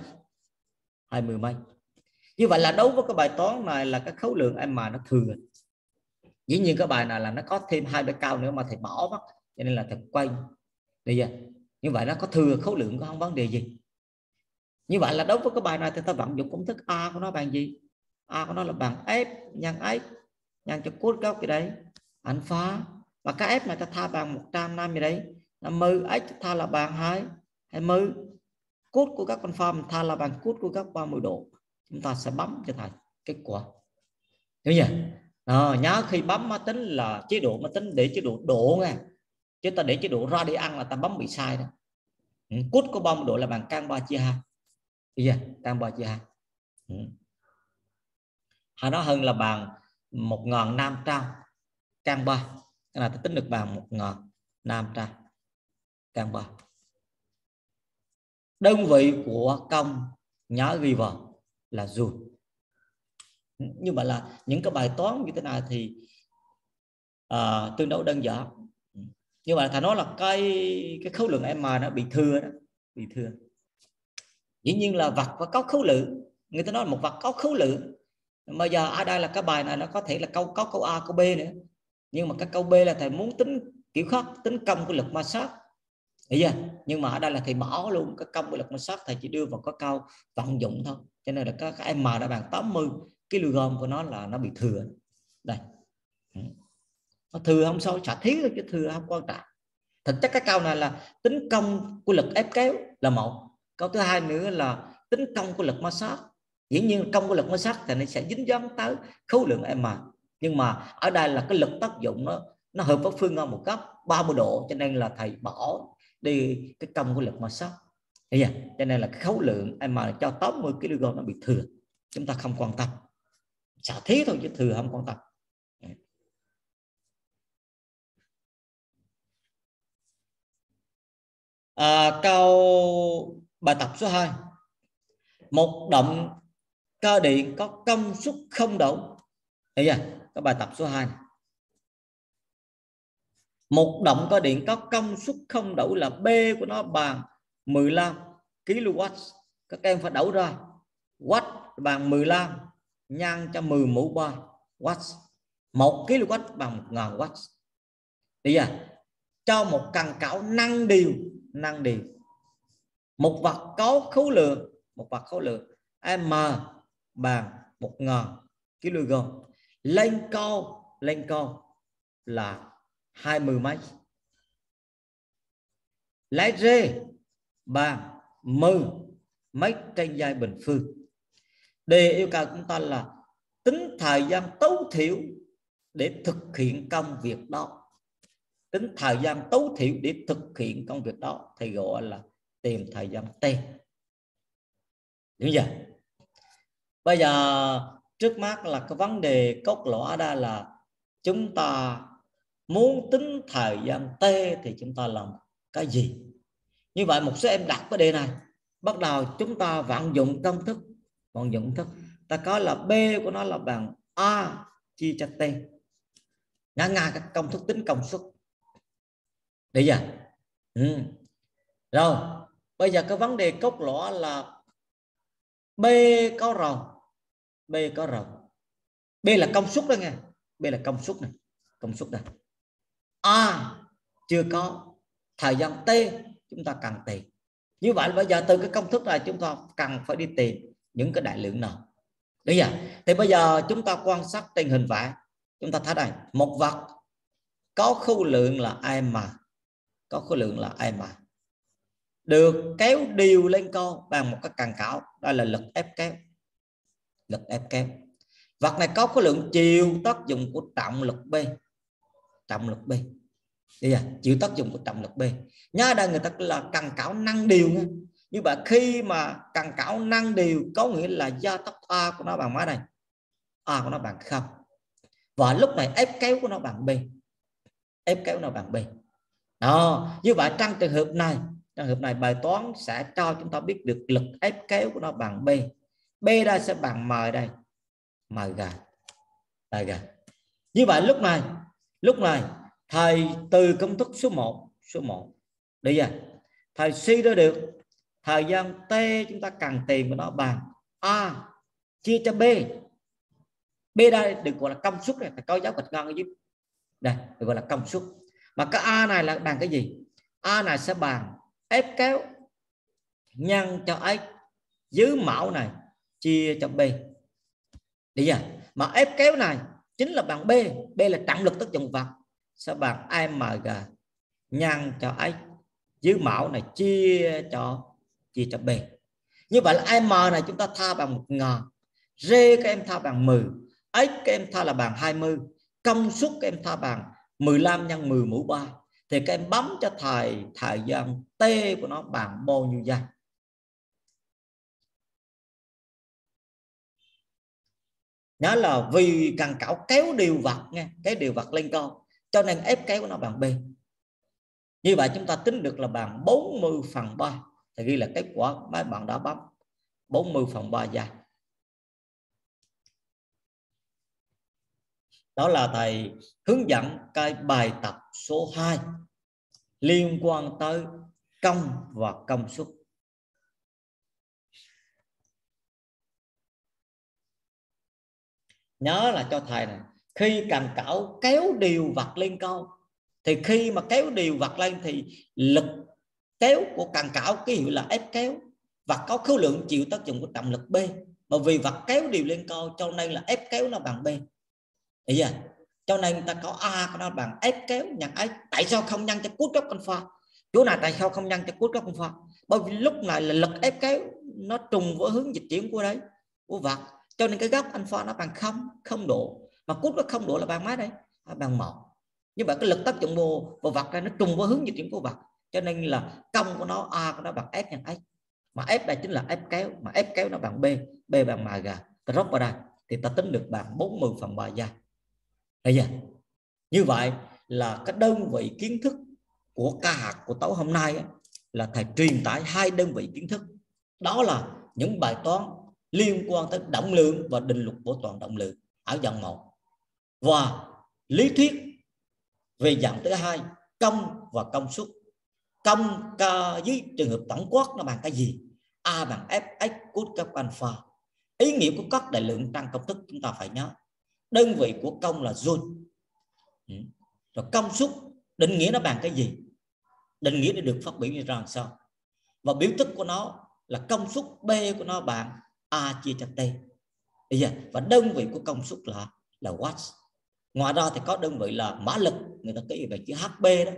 Như vậy là đối với cái bài toán này là cái khối lượng m nó thừa. Dĩ nhiên cái bài này là nó có thêm 2 bài cao nữa mà thầy bỏ mất, cho nên là thầy quay. Bây giờ như vậy nó có thừa khối lượng, có không vấn đề gì. Như vậy là đối với cái bài này thì ta vận dụng công thức A của nó bằng gì? A của nó là bằng F nhân X nhân cho cos góc cái đấy alpha, và cái F này ta tha bằng 150 đấy, 50, X tha là bằng 20. cốt của các con form thay là bằng cốt của các 30 độ. Chúng ta sẽ bấm cho thầy kết quả. Hiểu nhỉ? Nhớ khi bấm máy tính là chế độ máy tính để chế độ độ nha. Chứ ta để chế độ radian là ta bấm bị sai đó. Cốt của 30 độ là bằng căn 3 chia 2. Hiểu chưa? Căn 3 chia 2. Hay nó hơn là bằng 1.500 căn 3. Cái này ta tính được bằng 1.500 căn 3. Đơn vị của công nhớ ghi vào là joule. Như vậy là những cái bài toán như thế này thì tương đối đơn giản. Như vậy thầy nói là cái khối lượng m nó bị thừa đó, bị thừa. Dĩ nhiên là vật và có khối lượng, người ta nói là một vật có khối lượng. Bây giờ ở đây là cái bài này nó có thể là có câu A câu B nữa, nhưng mà cái câu B là thầy muốn tính kiểu khác, tính công của lực ma sát. Hiểu chưa? Nhưng mà ở đây là thầy bỏ luôn cái công của lực ma sát, thầy chỉ đưa vào cái câu vận dụng thôi. Cho nên là cái m đã bằng 80 kg của nó là nó bị thừa. Đây. Nó thừa không sao, chả thiếu chứ thừa không quan trọng. Thực chất cái câu này là tính công của lực ép kéo là một. Câu thứ hai nữa là tính công của lực ma sát. Dĩ nhiên công của lực ma sát thì nó sẽ dính dáng tới khối lượng m. Nhưng mà ở đây là cái lực tác dụng nó hợp với phương ngang một cấp 30 độ, cho nên là thầy bỏ đi cái công của lực ma sát. Cho nên là cái khối lượng m cho 80 kg nó bị thừa. Chúng ta không quan tâm. Xả thí thôi chứ thừa không quan tâm. Câu bài tập số 2. Một động cơ điện có công suất không đủ. Thấy chưa? Cái bài tập số 2 này. Một động cơ điện có công suất không đủ là B của nó bằng 15 kW. Các em phải đổ ra. Watt bằng 15 nhân cho 10 mũ 3 W. 1 kW bằng 1000 W. Bây giờ cho một cần cẩu năng điều. Một vật có khối lượng, m bằng 1000 kg. Lên cao là 20 m. Lấy R bằng 10 m trên giây bình phương. Đề yêu cầu chúng ta là tính thời gian tối thiểu để thực hiện công việc đó. Tính thời gian tối thiểu để thực hiện công việc đó thì gọi là tìm thời gian T. Đúng chưa? Bây giờ trước mắt là cái vấn đề cốt lõi ở đây là chúng ta muốn tính thời gian T thì chúng ta làm cái gì? Như vậy một số em đặt cái đề này, bắt đầu chúng ta vận dụng công thức. Ta có là B của nó là bằng A chia cho T. Ngay các công thức tính công suất. Được chưa? Rồi, bây giờ cái vấn đề cốt lõi là B có rồi. B là công suất đó nghe. B là công suất này. Đây. A chưa có. Thời gian T chúng ta cần tìm. Như vậy bây giờ từ cái công thức này chúng ta cần phải đi tìm những cái đại lượng nào. Được chưa? Thì bây giờ chúng ta quan sát trên hình vẽ. Chúng ta thấy đây, một vật có khối lượng là m. Được kéo đều lên cao bằng một cái cần cẩu, đó là lực ép kéo. Vật này có khối lượng chịu tác dụng của trọng lực B. Chịu tác dụng của trọng lực B. Nhớ đây người ta là cần cẩu năng đều nha. Như vậy khi mà cần cẩu năng đều có nghĩa là gia tốc A của nó bằng mấy này? A của nó bằng 0. Và lúc này ép kéo của nó bằng B. Đó, như vậy trong trường hợp này bài toán sẽ cho chúng ta biết được lực ép kéo của nó bằng B. B đây sẽ bằng M đây. M(G). Như vậy lúc này thầy từ công thức số 1 đây giờ thầy suy ra được thời gian T chúng ta cần tìm của nó bằng A chia cho B. B đây được gọi là công suất này, thầy có dấu gạch ngang ở dưới. Đây được gọi là công suất. Mà cái A này là bằng cái gì? A này sẽ bằng ép kéo nhân cho X dưới mẫu này chia cho B. Được chưa? Mà ép kéo này chính là bằng B. B là trọng lực tác dụng vật, sẽ bằng mg nhân cho X dưới mẫu này chia cho chia cho B. Như vậy là M này chúng ta tha bằng 1000, R các em tha bằng 10, X các em tha là bằng 20, công suất các em tha bằng 15 nhân 10 mũ 3. Thì các em bấm cho thầy thời gian T của nó bằng bao nhiêu giây. Nhớ là vì cần cảo kéo điều vật nha, cái điều vật lên cao, cho nên ép kéo của nó bằng B. Như vậy chúng ta tính được là bằng 40/3. Thì ghi là kết quả mấy bạn đã bấm 40/3 giây. Đó là thầy hướng dẫn cái bài tập số 2 liên quan tới công và công suất. Nhớ là cho thầy này, khi cần cảo kéo điều vật lên cao, thì khi mà kéo điều vật lên thì lực kéo của cần cảo ký hiệu là ép kéo, vật có khối lượng chịu tác dụng của trọng lực B. Bởi vì vật kéo điều lên cao cho nên là ép kéo nó bằng B. Ý giờ cho nên người ta có A của nó bằng ép kéo nhân X. Tại sao không nhân cho cốt góc alpha? Chỗ này tại sao không nhân cho cốt góc alpha? Bởi vì lúc này là lực ép kéo nó trùng với hướng dịch chuyển của đấy, của vật, cho nên cái góc alpha nó bằng 0 độ, mà cốt góc 0 độ là bằng mấy đây? Bằng 1. Như vậy cái lực tác dụng vào vật này nó trùng với hướng dịch chuyển của vật, cho nên là công của nó A của nó bằng F nhân X, mà F đây chính là F kéo, mà F kéo nó bằng B, B bằng mg. Ta rút vào đây thì ta tính được bằng 40/3 giây. Bây giờ như vậy là cái đơn vị kiến thức của ca học của tối hôm nay là thầy truyền tải 2 đơn vị kiến thức. Đó là những bài toán liên quan tới động lượng và định luật của toàn động lượng ở dạng 1, và lý thuyết về dạng thứ 2, công và công suất. Công với trường hợp tổng quát nó bằng cái gì? A bằng Fx cos góc alpha. Ý nghĩa của các đại lượng trong công thức chúng ta phải nhớ. Đơn vị của công là joule. Rồi công suất định nghĩa nó bằng cái gì? Định nghĩa để được phát biểu như ra sao? Và biểu thức của nó là công suất B của nó bằng A chia cho T. Bây giờ và đơn vị của công suất là watts. Ngoài ra thì có đơn vị là mã lực, người ta ký về chữ HP đó.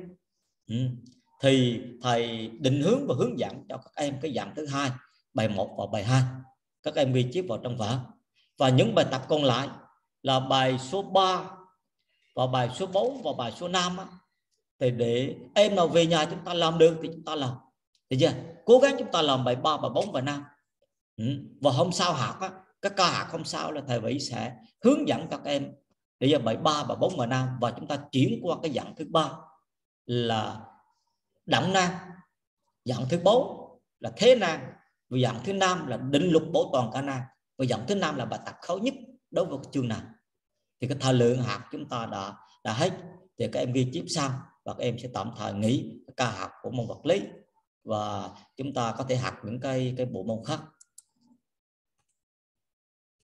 Thì thầy định hướng và hướng dẫn cho các em cái dạng thứ 2, bài 1 và bài 2. Các em ghi chép vào trong vở. Và những bài tập còn lại là bài số 3 và bài số 4 và bài số 5 thì để em nào về nhà chúng ta làm được thì chúng ta làm. Thì chưa? Cố gắng chúng ta làm bài 3, bài 4 và 5. Và hôm sau học các ca học hôm sau là thầy Vĩ sẽ hướng dẫn các em để giờ bài 3, bài 4 và 5, và chúng ta chuyển qua cái dạng thứ 3 là động năng, dạng thứ 4 là thế năng, và dạng thứ 5 là định luật bảo toàn khả năng, và dạng thứ 5 là bài tập khó nhất đối với chương này. Thì cái thời lượng học chúng ta đã hết, thì các em ghi chép xong và các em sẽ tạm thời nghỉ ca học của môn vật lý, và chúng ta có thể học những cái bộ môn khác.